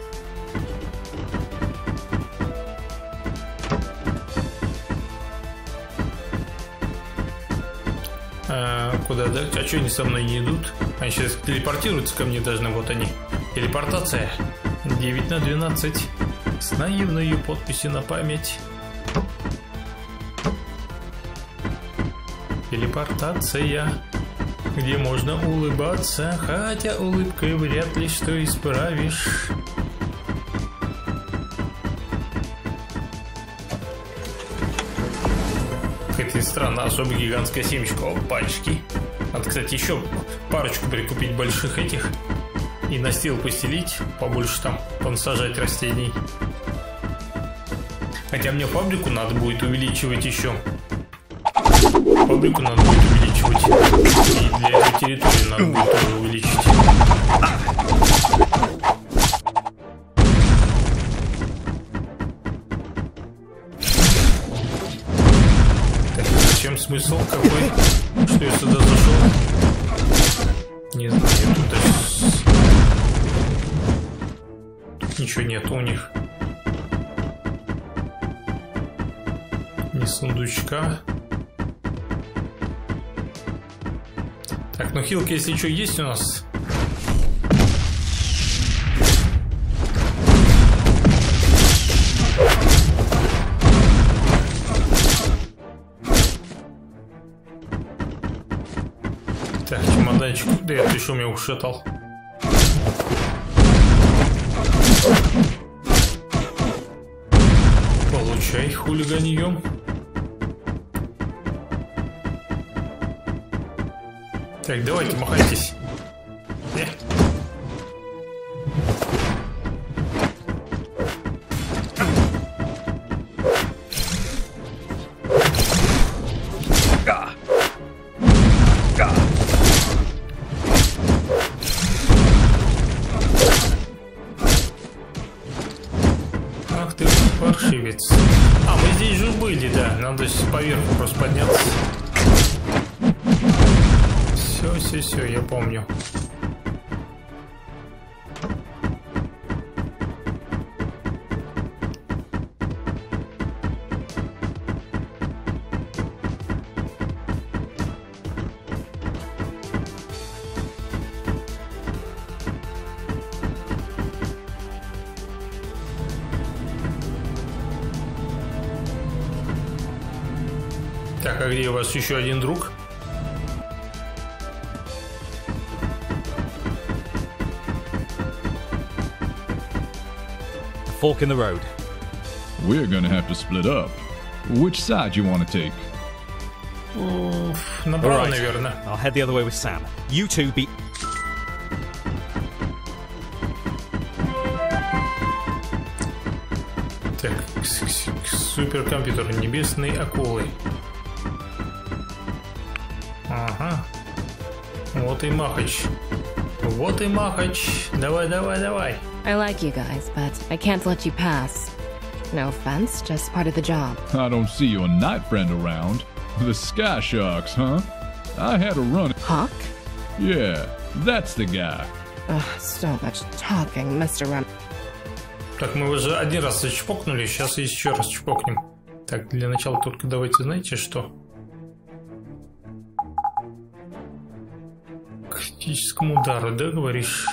Куда, да? А что они со мной не идут? Они сейчас телепортируются ко мне должны, вот они. Телепортация. 9 на 12. С наивной подписью на память. Телепортация. Где можно улыбаться, хотя улыбкой вряд ли что исправишь. Какая-то странно, особо гигантская семечка. Опачки. Надо, кстати, еще парочку прикупить больших этих. И настил постелить, побольше там понасажать растений. Хотя мне фабрику надо будет увеличивать еще. Фабрику надо будет увеличивать. И для этой территории надо будет тоже увеличить. Так, зачем смысл какой? Что я сюда зашел? Не знаю, тут даже... Тут ничего нету у них. Ни сундучка. Так, ну хилки, если что, есть у нас? Так, чемоданчик. Да это еще меня ушатал. Получай, хулиганьем. Так, давайте, махайтесь. Ах ты, паршивец. А, мы здесь же были, да. Надо поверху просто подняться. Все, я помню. Так, а где у вас еще один друг? Fork in the road. We're gonna have to split up. Which side you want to take? Направо, наверное. I'll head the other way with Sam. You two be... Так, суперкомпьютер небесной акулы. Ага. Вот и Махач. Вот и Махач. Давай. I like you guys, but I can't let you pass. No offense, just part of the job. I don't see your night friend around. The Sky Sharks, huh? I had a run. Hawk? Yeah, that's the guy. Ugh, so much talking, Mr. Rem. Так, мы уже один раз зачпокнули, сейчас еще раз чпокнем. Так, для начала только давайте, знаете что? К критическому удару, да, говоришь?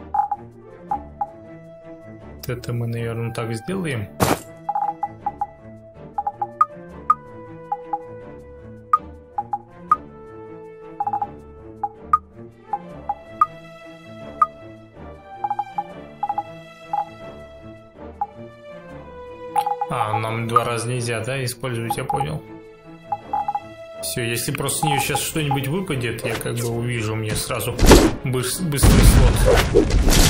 Вот это мы, наверное, так сделаем. А, нам 2 раза нельзя, да, использовать, я понял. Все, если просто с нее сейчас что-нибудь выпадет, я как бы увижу, мне сразу быстрый слот.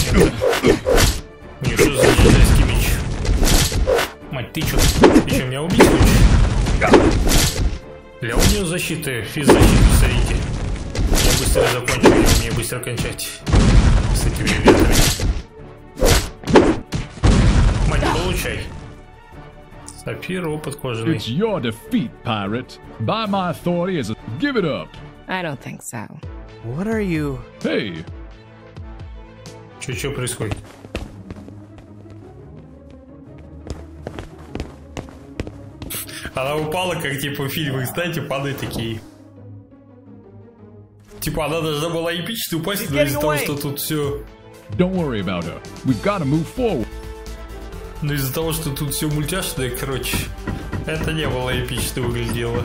Мне что за китайский меч? Мать, ты чё меня убить хочешь? Для у нее защиты, физзащиты, смотрите. Я быстро закончу, я умею быстро кончать. С этими ветрами. Мать, получай. Сапфир, опыт кожаный. It's your defeat, pirate. By my authority as a... Give it up. I don't think so. What are you... Hey. Чё происходит? Она упала, как типа в фильмах, знаете, падают такие. Типа она должна была эпично упасть, но из-за того, что тут все. Don't worry about her. We've got to move forward. Но из-за того, что тут все мультяшное, короче, это не было эпично выглядело.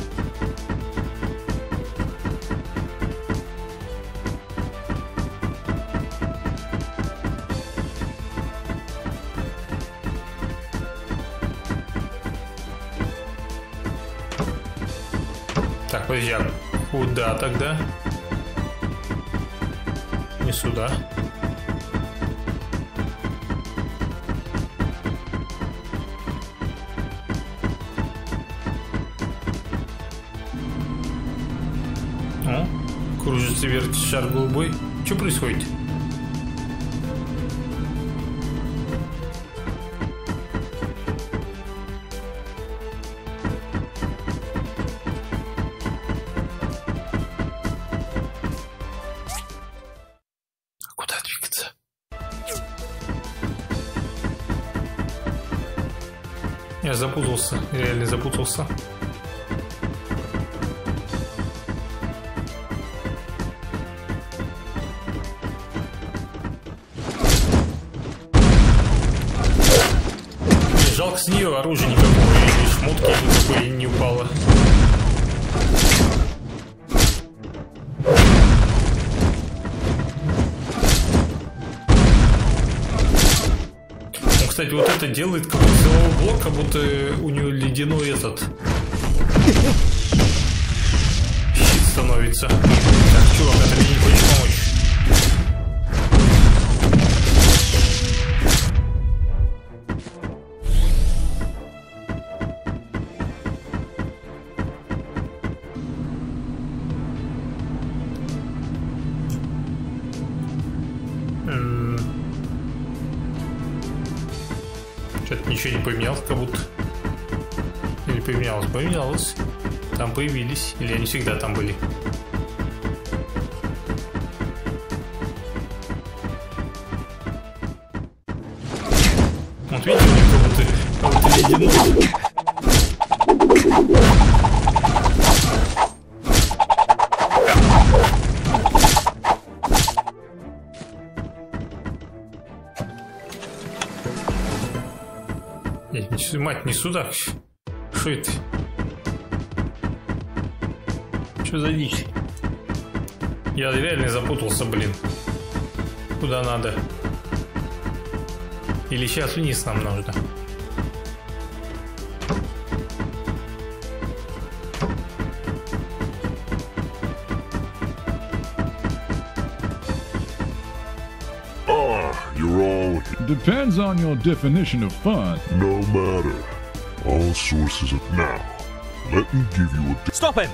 Так, подожди, а куда тогда? Не сюда. О, кружится, вертится шар голубой. Что происходит? Куда двигаться? Я запутался, реально запутался. Жалко, с нее оружия никакого, и шмотки никакой не упало. Ну, кстати, вот это делает какой-то силовой блок, как будто у нее ледяной этот щит становится. Так, чувак, это мне не хочешь помочь? Что-то ничего не поменялось, как будто. Или поменялось? Поменялось. Там появились. Или они всегда там были? Вот видите, как будто ледяной. Мать, не сюда. Что это? Что за дичь? Я реально запутался, блин. Куда надо? Или сейчас вниз нам нужно? Depends on your definition of fun. No matter. All sources of now. Let me give you a... Stop him!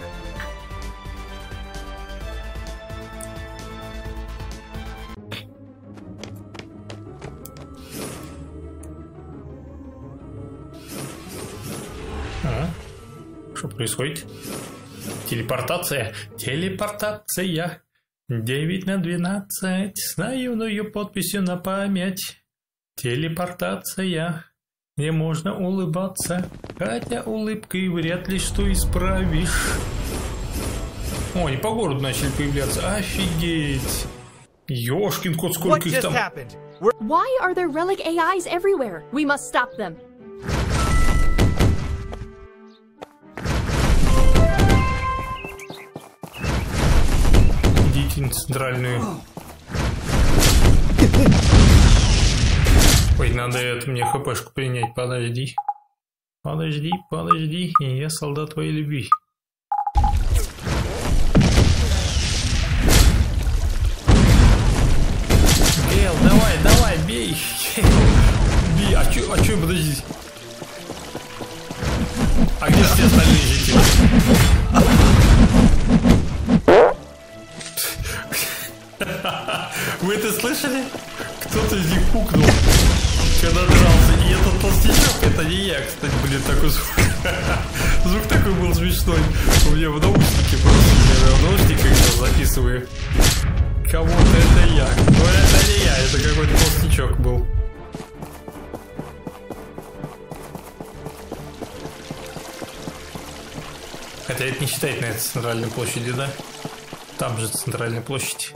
Что происходит? Телепортация. Телепортация. 9 на 12. С наивную подписью на память. Телепортация. Не можно улыбаться, хотя улыбкой вряд ли что исправишь. О, они по городу начали появляться. Офигеть. Ёшкин кот, сколько их там. Why are there relic AIs everywhere? We must stop them. Идите на центральную. Ой, надо это мне хпшку принять, подожди. Подожди, подожди, я солдат твоей любви. Гейл, давай, давай, бей! Бей, а чё, подожди. А где все остальные жители? Вы это слышали? Кто-то из них пукнул, когда дрался. И этот толстячок, это не я, кстати, блин, такой звук. Звук такой был смешной. У меня в наушнике просто, я в наушниках сейчас записываю. Кому-то это я. Но это не я, это какой-то толстячок был. Хотя это не считает на этой центральной площади, да? Там же центральная площадь.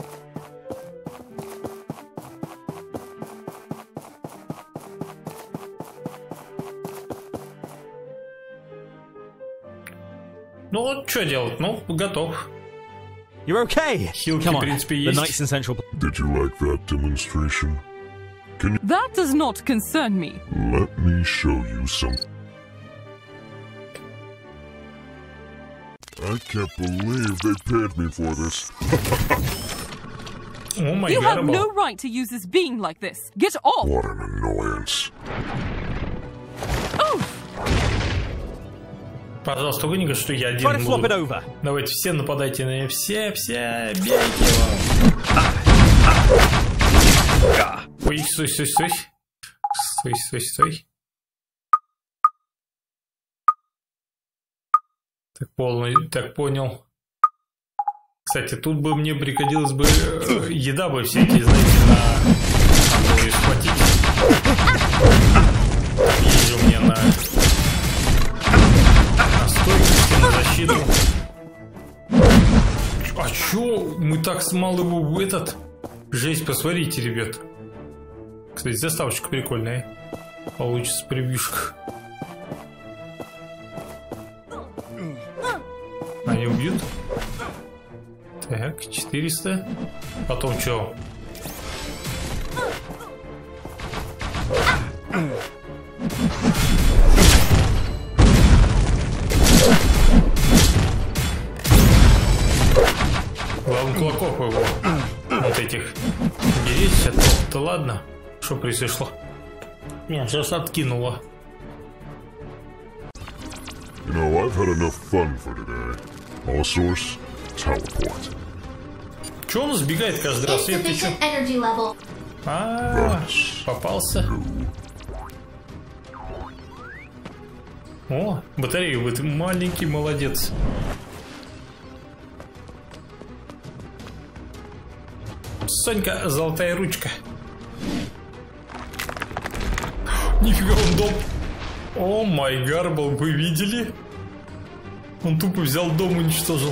Ну вот, что делать? Ну, готов. You're okay. Хилки, в принципе, есть. The Knights in Central. Did you like that demonstration? Can you... That does not concern me. Let me show you some... I can't believe they paid me for this. Oh my you God, have no right to use this being like this. Get off! What an annoyance. Пожалуйста, только не говори, что я один буду. Давайте все нападайте на меня. Все, бейте его. Ой, стой. Стой. Так, понял. Кстати, тут бы мне пригодилась бы еда бы всякие, знаете, на одну схватить. Езжу мне на стойку, на защиту. А чё? Мы так мало его этот... Жесть, посмотрите, ребят. Кстати, заставочка прикольная. Получится превьюшка. Они убьют. Так, 400. Потом что? Главное, кулаков его. Вот этих. Берись, а то ладно. Что произошло? Меня сейчас откинуло. You know, I've had enough fun for today. All source, teleport. Чё он сбегает каждый раз? Попался. О, батарею вы, ты маленький молодец. Сонька, золотая ручка. Нифига, он дом. О май гарбл, вы видели? Он тупо взял дом и уничтожил.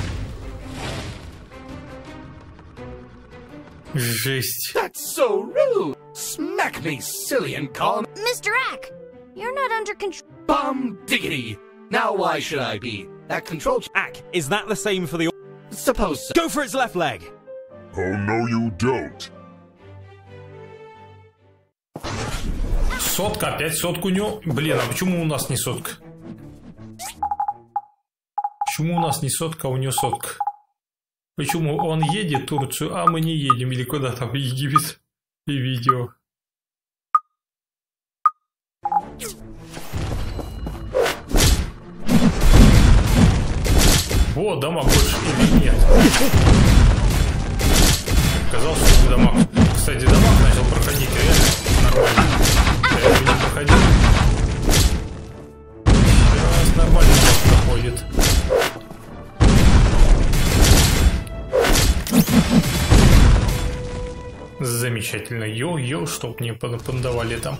Жесть. That's so rude. Smack me, silly, and call me Mr. Ack, you're not under control. Bum diggity. Now why should I be? That control Ack, is that the same for the... Suppose so. Go for its left leg. Oh no you don't. Сотка, опять сотку у него. Блин, а почему у нас не сотка? Почему у нас не сотка, а у него сотка? Почему он едет в Турцию, а мы не едем? Или куда там, в Египет? И видео. О, дома больше или нет? Казалось, что дамаг. Кстати, дамаг начал проходить реально нормально. Я его не проходил. Сейчас нормально проходит. Замечательно. Йо-йо, чтоб мне подавали там.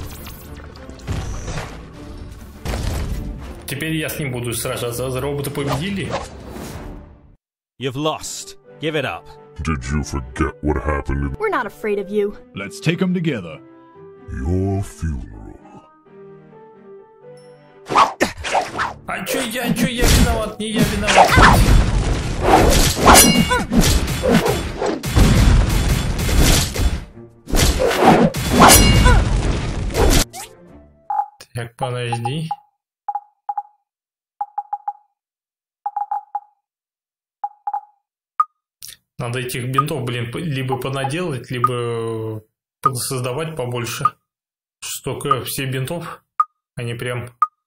Теперь я с ним буду сражаться. За робота победили? You've lost. Give it up. Did you forget what happened? We're not afraid of you. Let's take them together. Your funeral. А чё я виноват? Не я виноват. Так, подожди. Надо этих бинтов, блин, либо понаделать, либо создавать побольше. Столько все бинтов, они прям...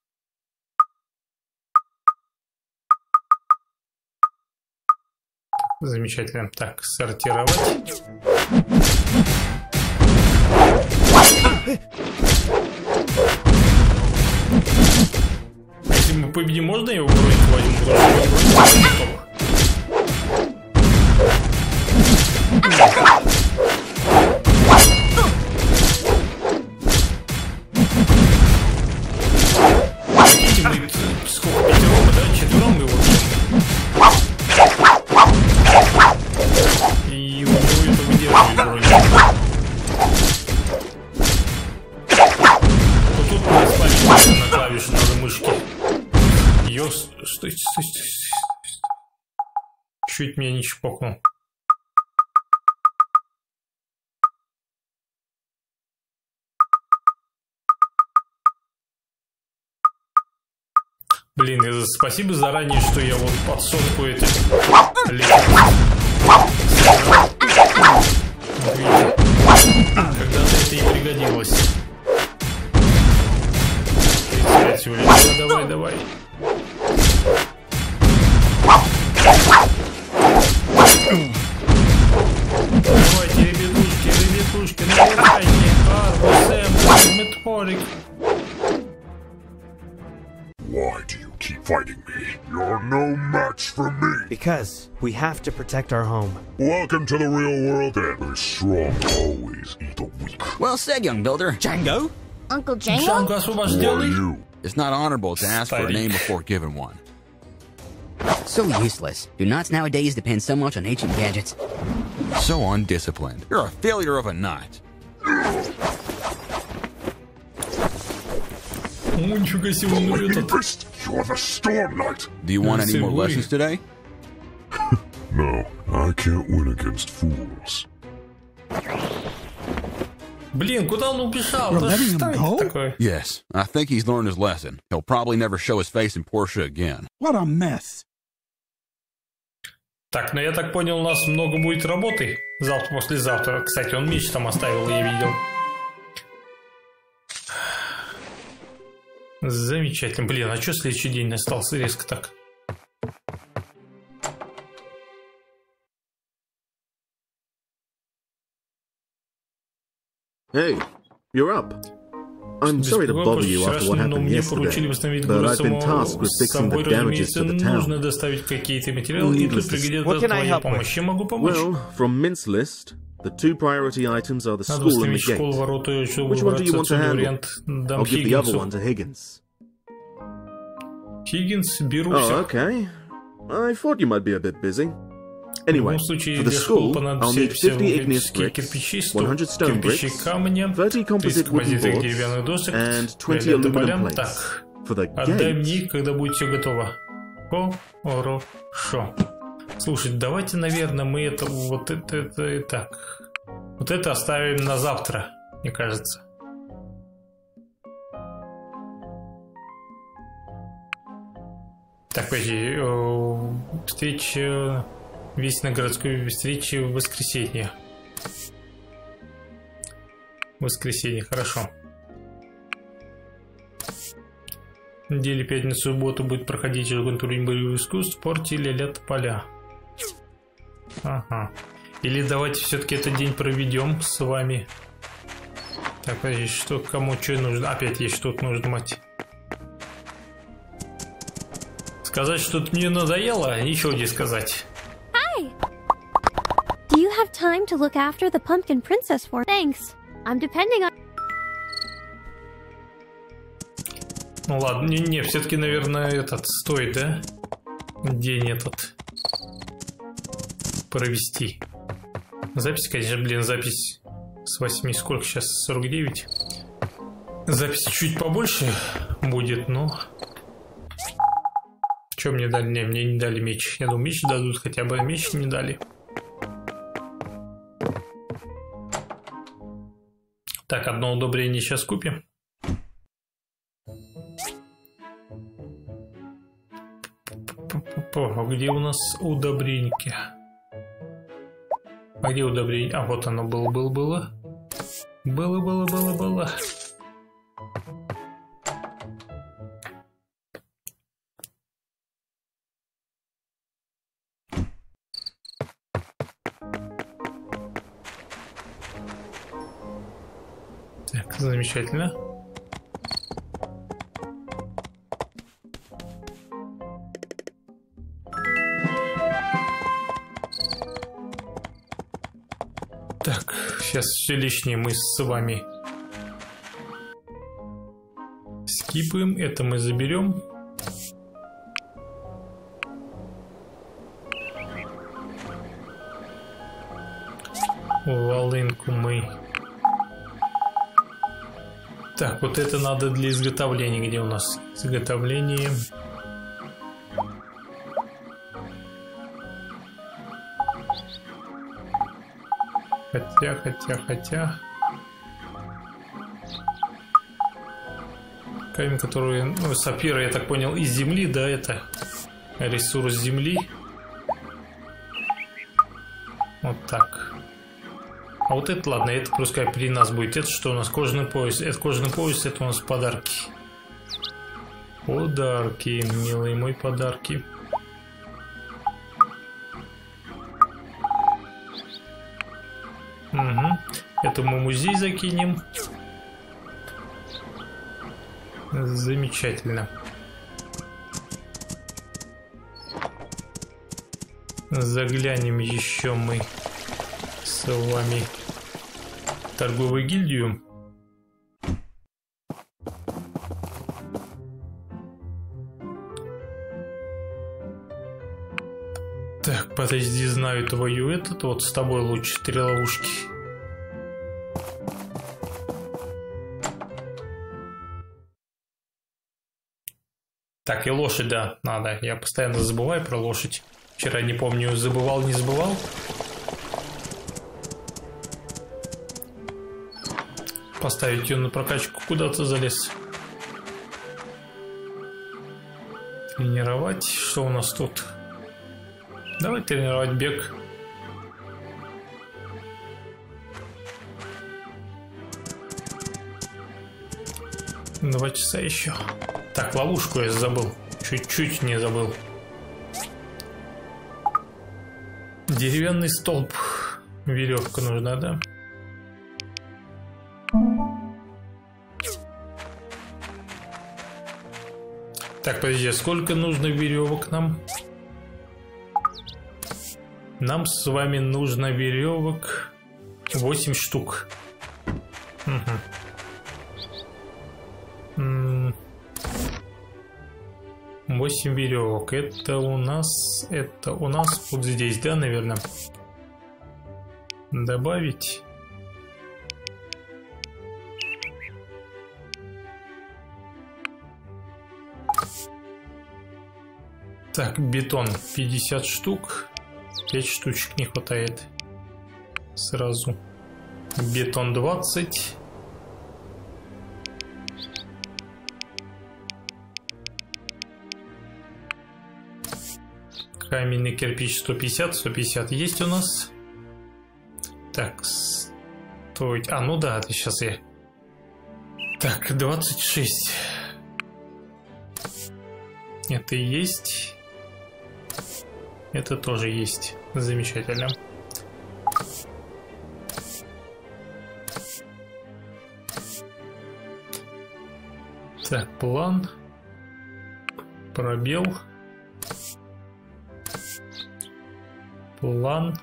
Замечательно. Так, сортировать. Если мы победим, можно его бронить возьму? Сколько, пятером, да? Четвером его? И у него это выдерживает вроде. Вот тут мы спали на клавише, надо мышки. Ее... Стойте. Чуть меня не чпокнул. Блин, спасибо заранее, что я вот под сотку этих когда-то это и пригодилось. 35 всего лишь. Давай. Давайте, ребятушки, налетайте. Сэм, метфорик. Why do you keep fighting me? You're no match for me! Because we have to protect our home. Welcome to the real world, and the strong always eat the weak. Well said, young builder. Django? Uncle Django? Who are you? It's not honorable to ask for a name before giving one. So useless. Do nots nowadays depend so much on ancient gadgets. So undisciplined. You're a failure of a knot. You're the Storm Knight. Do you want any more lessons today? No, I can't win against fools. Блин, куда он убежал? Yes, I think he's learned his lesson. He'll probably never show his face in Portia again. What a mess. Так, ну я так понял, у нас много будет работы. Завтра, послезавтра. Кстати, он меч там оставил, я видел. Замечательно. Блин, а что следующий день остался резко так? Hey, you're up. I'm sorry to bother you after what happened yesterday, but I've been tasked with fixing the damages to the town. What can I help with? Well, from Mint's list, the two priority items are the school and the gate. Which one do you want to handle? I'll give the other one to Higgins. Oh, okay. I thought you might be a bit busy. Anyway, for the school, I'll need 50 igneous bricks, 100 stone bricks, 30 composite wooden boards, and 20 aluminum plates. For the Отдай мне, gate... когда будет все готово. Хорошо. Слушай, давайте, наверное, мы это вот это так. Вот это оставим на завтра, мне кажется. Так, подожди, встреча, весь на городской встрече в воскресенье. Воскресенье, хорошо. В неделе пятницу субботу будет проходить конкурс боевых искусств в порте Лилят поля. Ага. Или давайте все-таки этот день проведем с вами. Так, подожди, что кому что нужно? Опять есть что-то нужно, мать. Сказать, что-то мне надоело, ничего не сказать. Hi! Do you have time to look after the pumpkin princess for? Thanks. I'm depending on... Ну ладно, не, все-таки, наверное, этот стоит, да? День этот провести. Запись, конечно, блин, запись с 8, сколько сейчас, 49. Запись чуть побольше будет, но... Что мне дали? Не, мне не дали меч. Я думал, меч дадут, хотя бы меч не дали. Так, одно удобрение сейчас купим. Где у нас удобреньки? А где удобрение? А вот оно было. Было. Так, замечательно. Так, сейчас все лишнее мы с вами скипаем. Это мы заберем. Волынку мы... Так, вот это надо для изготовления. Где у нас изготовление? Хотя... Камень, который... Ну, сапфир, я так понял, из земли, да, это ресурс земли. Вот так. А вот это, ладно, это пускай при нас будет. Это что у нас? Кожаный пояс. Это кожаный пояс, это у нас подарки. Подарки, милые мои, подарки. Угу. Это мы в музей закинем. Замечательно. Заглянем еще мы с вами в торговую гильдию. Так, подожди, знаю твою этот. Вот с тобой лучше 3 ловушки. Так, и лошадь, да, надо. Я постоянно забываю про лошадь. Вчера, не помню, забывал, не забывал. Поставить ее на прокачку, куда-то залез. Тренировать. Что у нас тут? Давай тренировать бег. Два часа еще. Так, ловушку я забыл. Чуть-чуть не забыл. Деревянный столб. Веревка нужна, да? Так, подожди, сколько нужно веревок нам? Нам с вами нужно веревок 8 штук. Угу. 8 веревок. Это у нас вот здесь, да, наверное? Добавить. Так, бетон 50 штук. 5 штучек не хватает. Сразу. Бетон 20. Каменный кирпич 150. 150 есть у нас. Так, стоить. А, ну да, сейчас я. Так, 26. Это есть. Это тоже есть. Замечательно. Так, план. Пробел. План.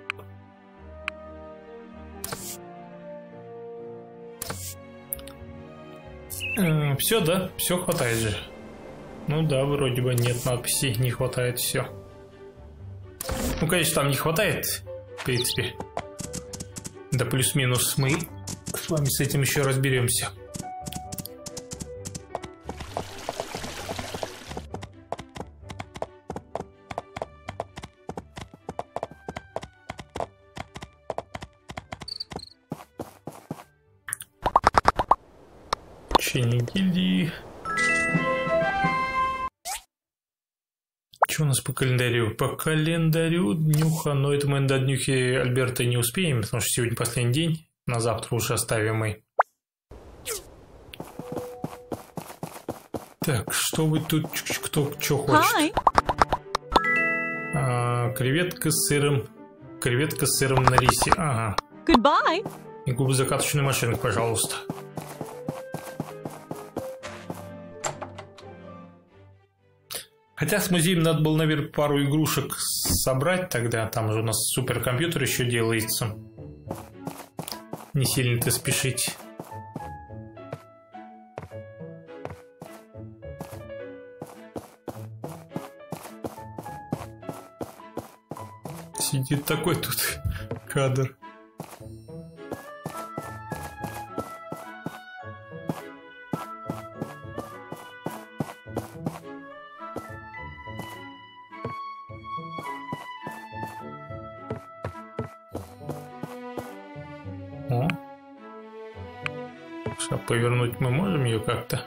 Все, да? Все хватает же. Ну да, вроде бы нет надписей, не хватает, все. Ну, конечно, там не хватает, в принципе. Да плюс-минус мы с вами с этим еще разберемся. Гильдии. Что у нас по календарю? По календарю днюха. Но это мы до днюхи Альберта не успеем, потому что сегодня последний день. На завтра уже оставим мы. Так, что вы тут, кто что хочет? Креветка с сыром. Креветка с сыром на рисе. Ага. Goodbye. И губозакаточную машинку, пожалуйста. Хотя с музеем надо было, наверное, пару игрушек собрать тогда. Там же у нас суперкомпьютер еще делается. Не сильно-то спешить. Сидит такой тут кадр. О. Сейчас повернуть мы можем ее как-то.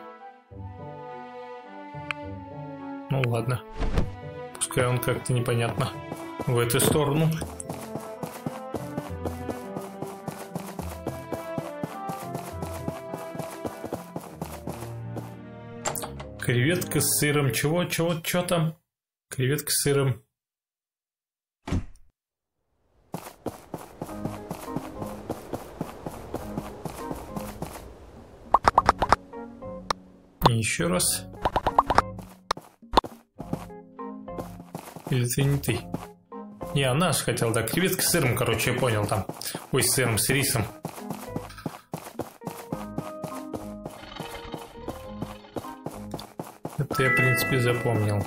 Ну ладно. Пускай он как-то непонятно в эту сторону. Креветка с сыром. Чего там? Креветка с сыром. И еще раз. Или ты не ты? Не, она же хотела, да, креветка с сыром, короче, я понял там. Ой, с сыром, с рисом. Это я, в принципе, запомнил.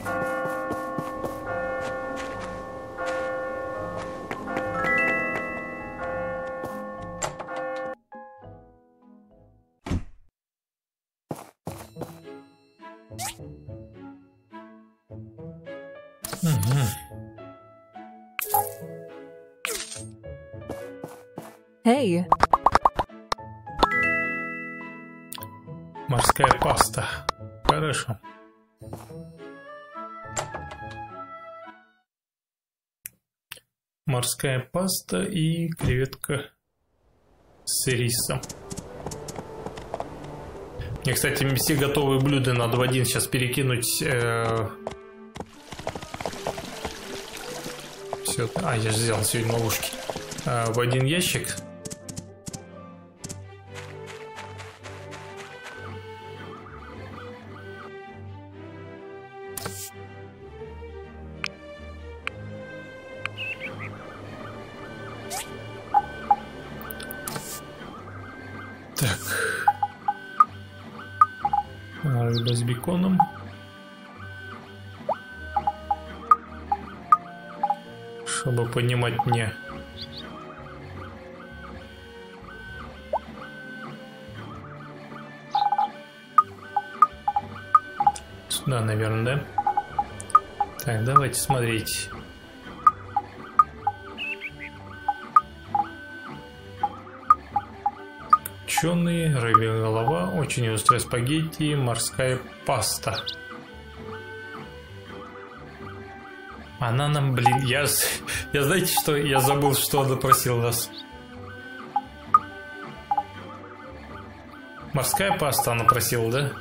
Hey. Морская паста. Хорошо. Морская паста и креветка с рисом. Мне, кстати, все готовые блюда надо в один сейчас перекинуть. Все. А, я же сделал сегодня ловушки. В один ящик. Так. Рыба с беконом. Чтобы понимать мне. Сюда, наверное, да? Так, давайте смотреть. Копченые, рыбья голова, очень острая спагетти, морская паста. Она нам, блин, я знаете что, я забыл, что она просила нас. Морская паста она просила, да?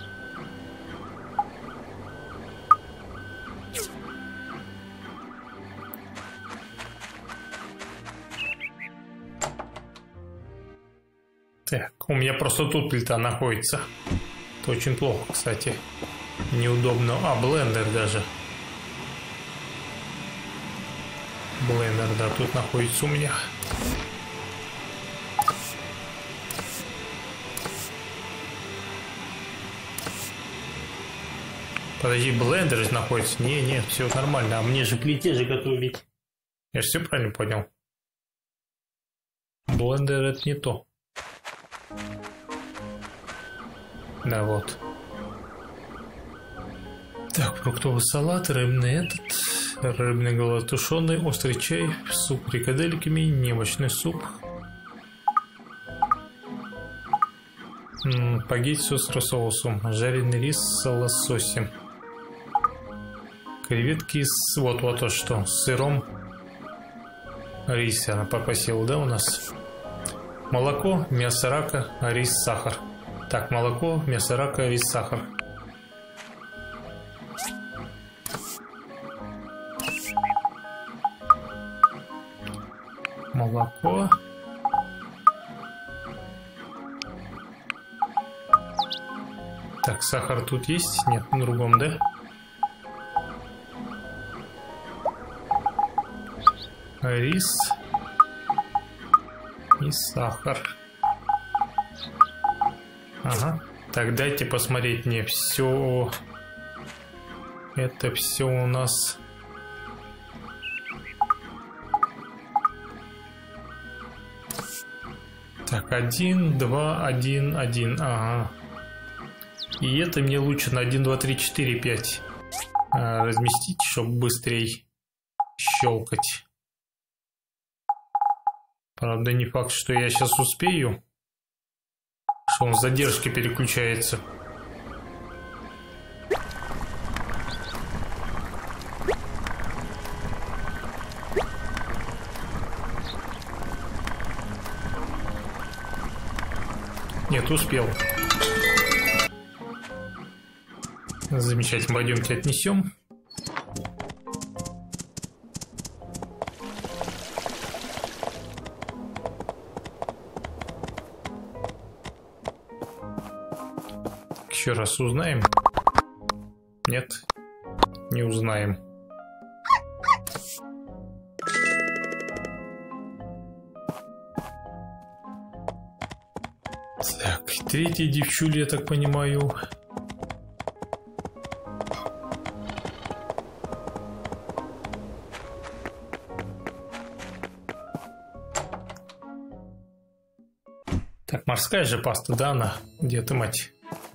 Так, у меня просто тут плита находится. Это очень плохо, кстати. Неудобно. А, блендер даже. Блендер, да, тут находится у меня. Подожди, блендер здесь находится. Не, все нормально. А мне же плите же готовить. Я же все правильно понял. Блендер это не то. Да, вот. Так, фруктовый салат, рыбный рыбный голова тушеный, острый чай, суп с фрикадельками, немощный суп. Спагетти с остросоусом, жареный рис с лососем. Креветки с... Вот то что. С сыром. Рис она попросила, да, у нас? Молоко, мясо рака, рис, сахар. Так, молоко, мясо рака, рис, сахар. Молоко. Так, сахар тут есть? Нет, на другом, да? Рис и сахар. Ага. Так, дайте посмотреть мне все. Это все у нас. Так, 1, 2, 1, 1. Ага. И это мне лучше на 1, 2, 3, 4, 5 разместить, чтобы быстрее щелкать. Правда, не факт, что я сейчас успею. Что он с задержкой переключается. Нет, успел. Замечательно, пойдемте отнесем. Еще раз узнаем. Нет, не узнаем. Так, третья девчуля, я так понимаю. Так, морская же паста, да, она? Где ты, мать?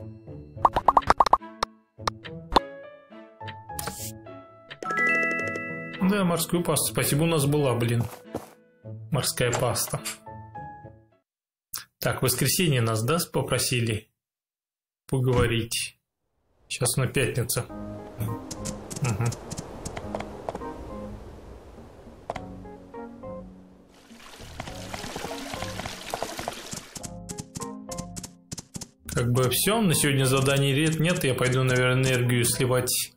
Да, морскую пасту. Спасибо, у нас была, блин. Морская паста. Так, в воскресенье нас, да, попросили поговорить. Сейчас на пятница. Угу. Как бы все, на сегодня заданий нет, я пойду, наверное, энергию сливать.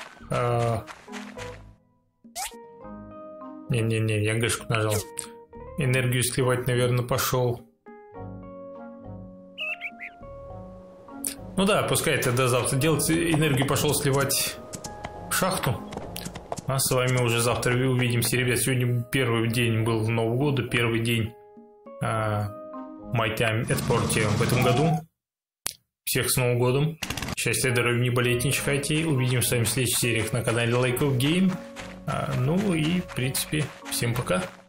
Не-не-не, я гэшку нажал. Энергию сливать, наверное, пошел. Ну да, пускай это до завтра делать. Энергию пошел сливать в шахту. А с вами уже завтра увидимся, ребят. Сегодня первый день был Нового года, первый день My Time at Porty в этом году. Всех с Новым годом. Счастья, здоровья, не болейте, не чихайте. Увидимся с вами в следующих сериях на канале Like of Game. Ну и, в принципе, всем пока.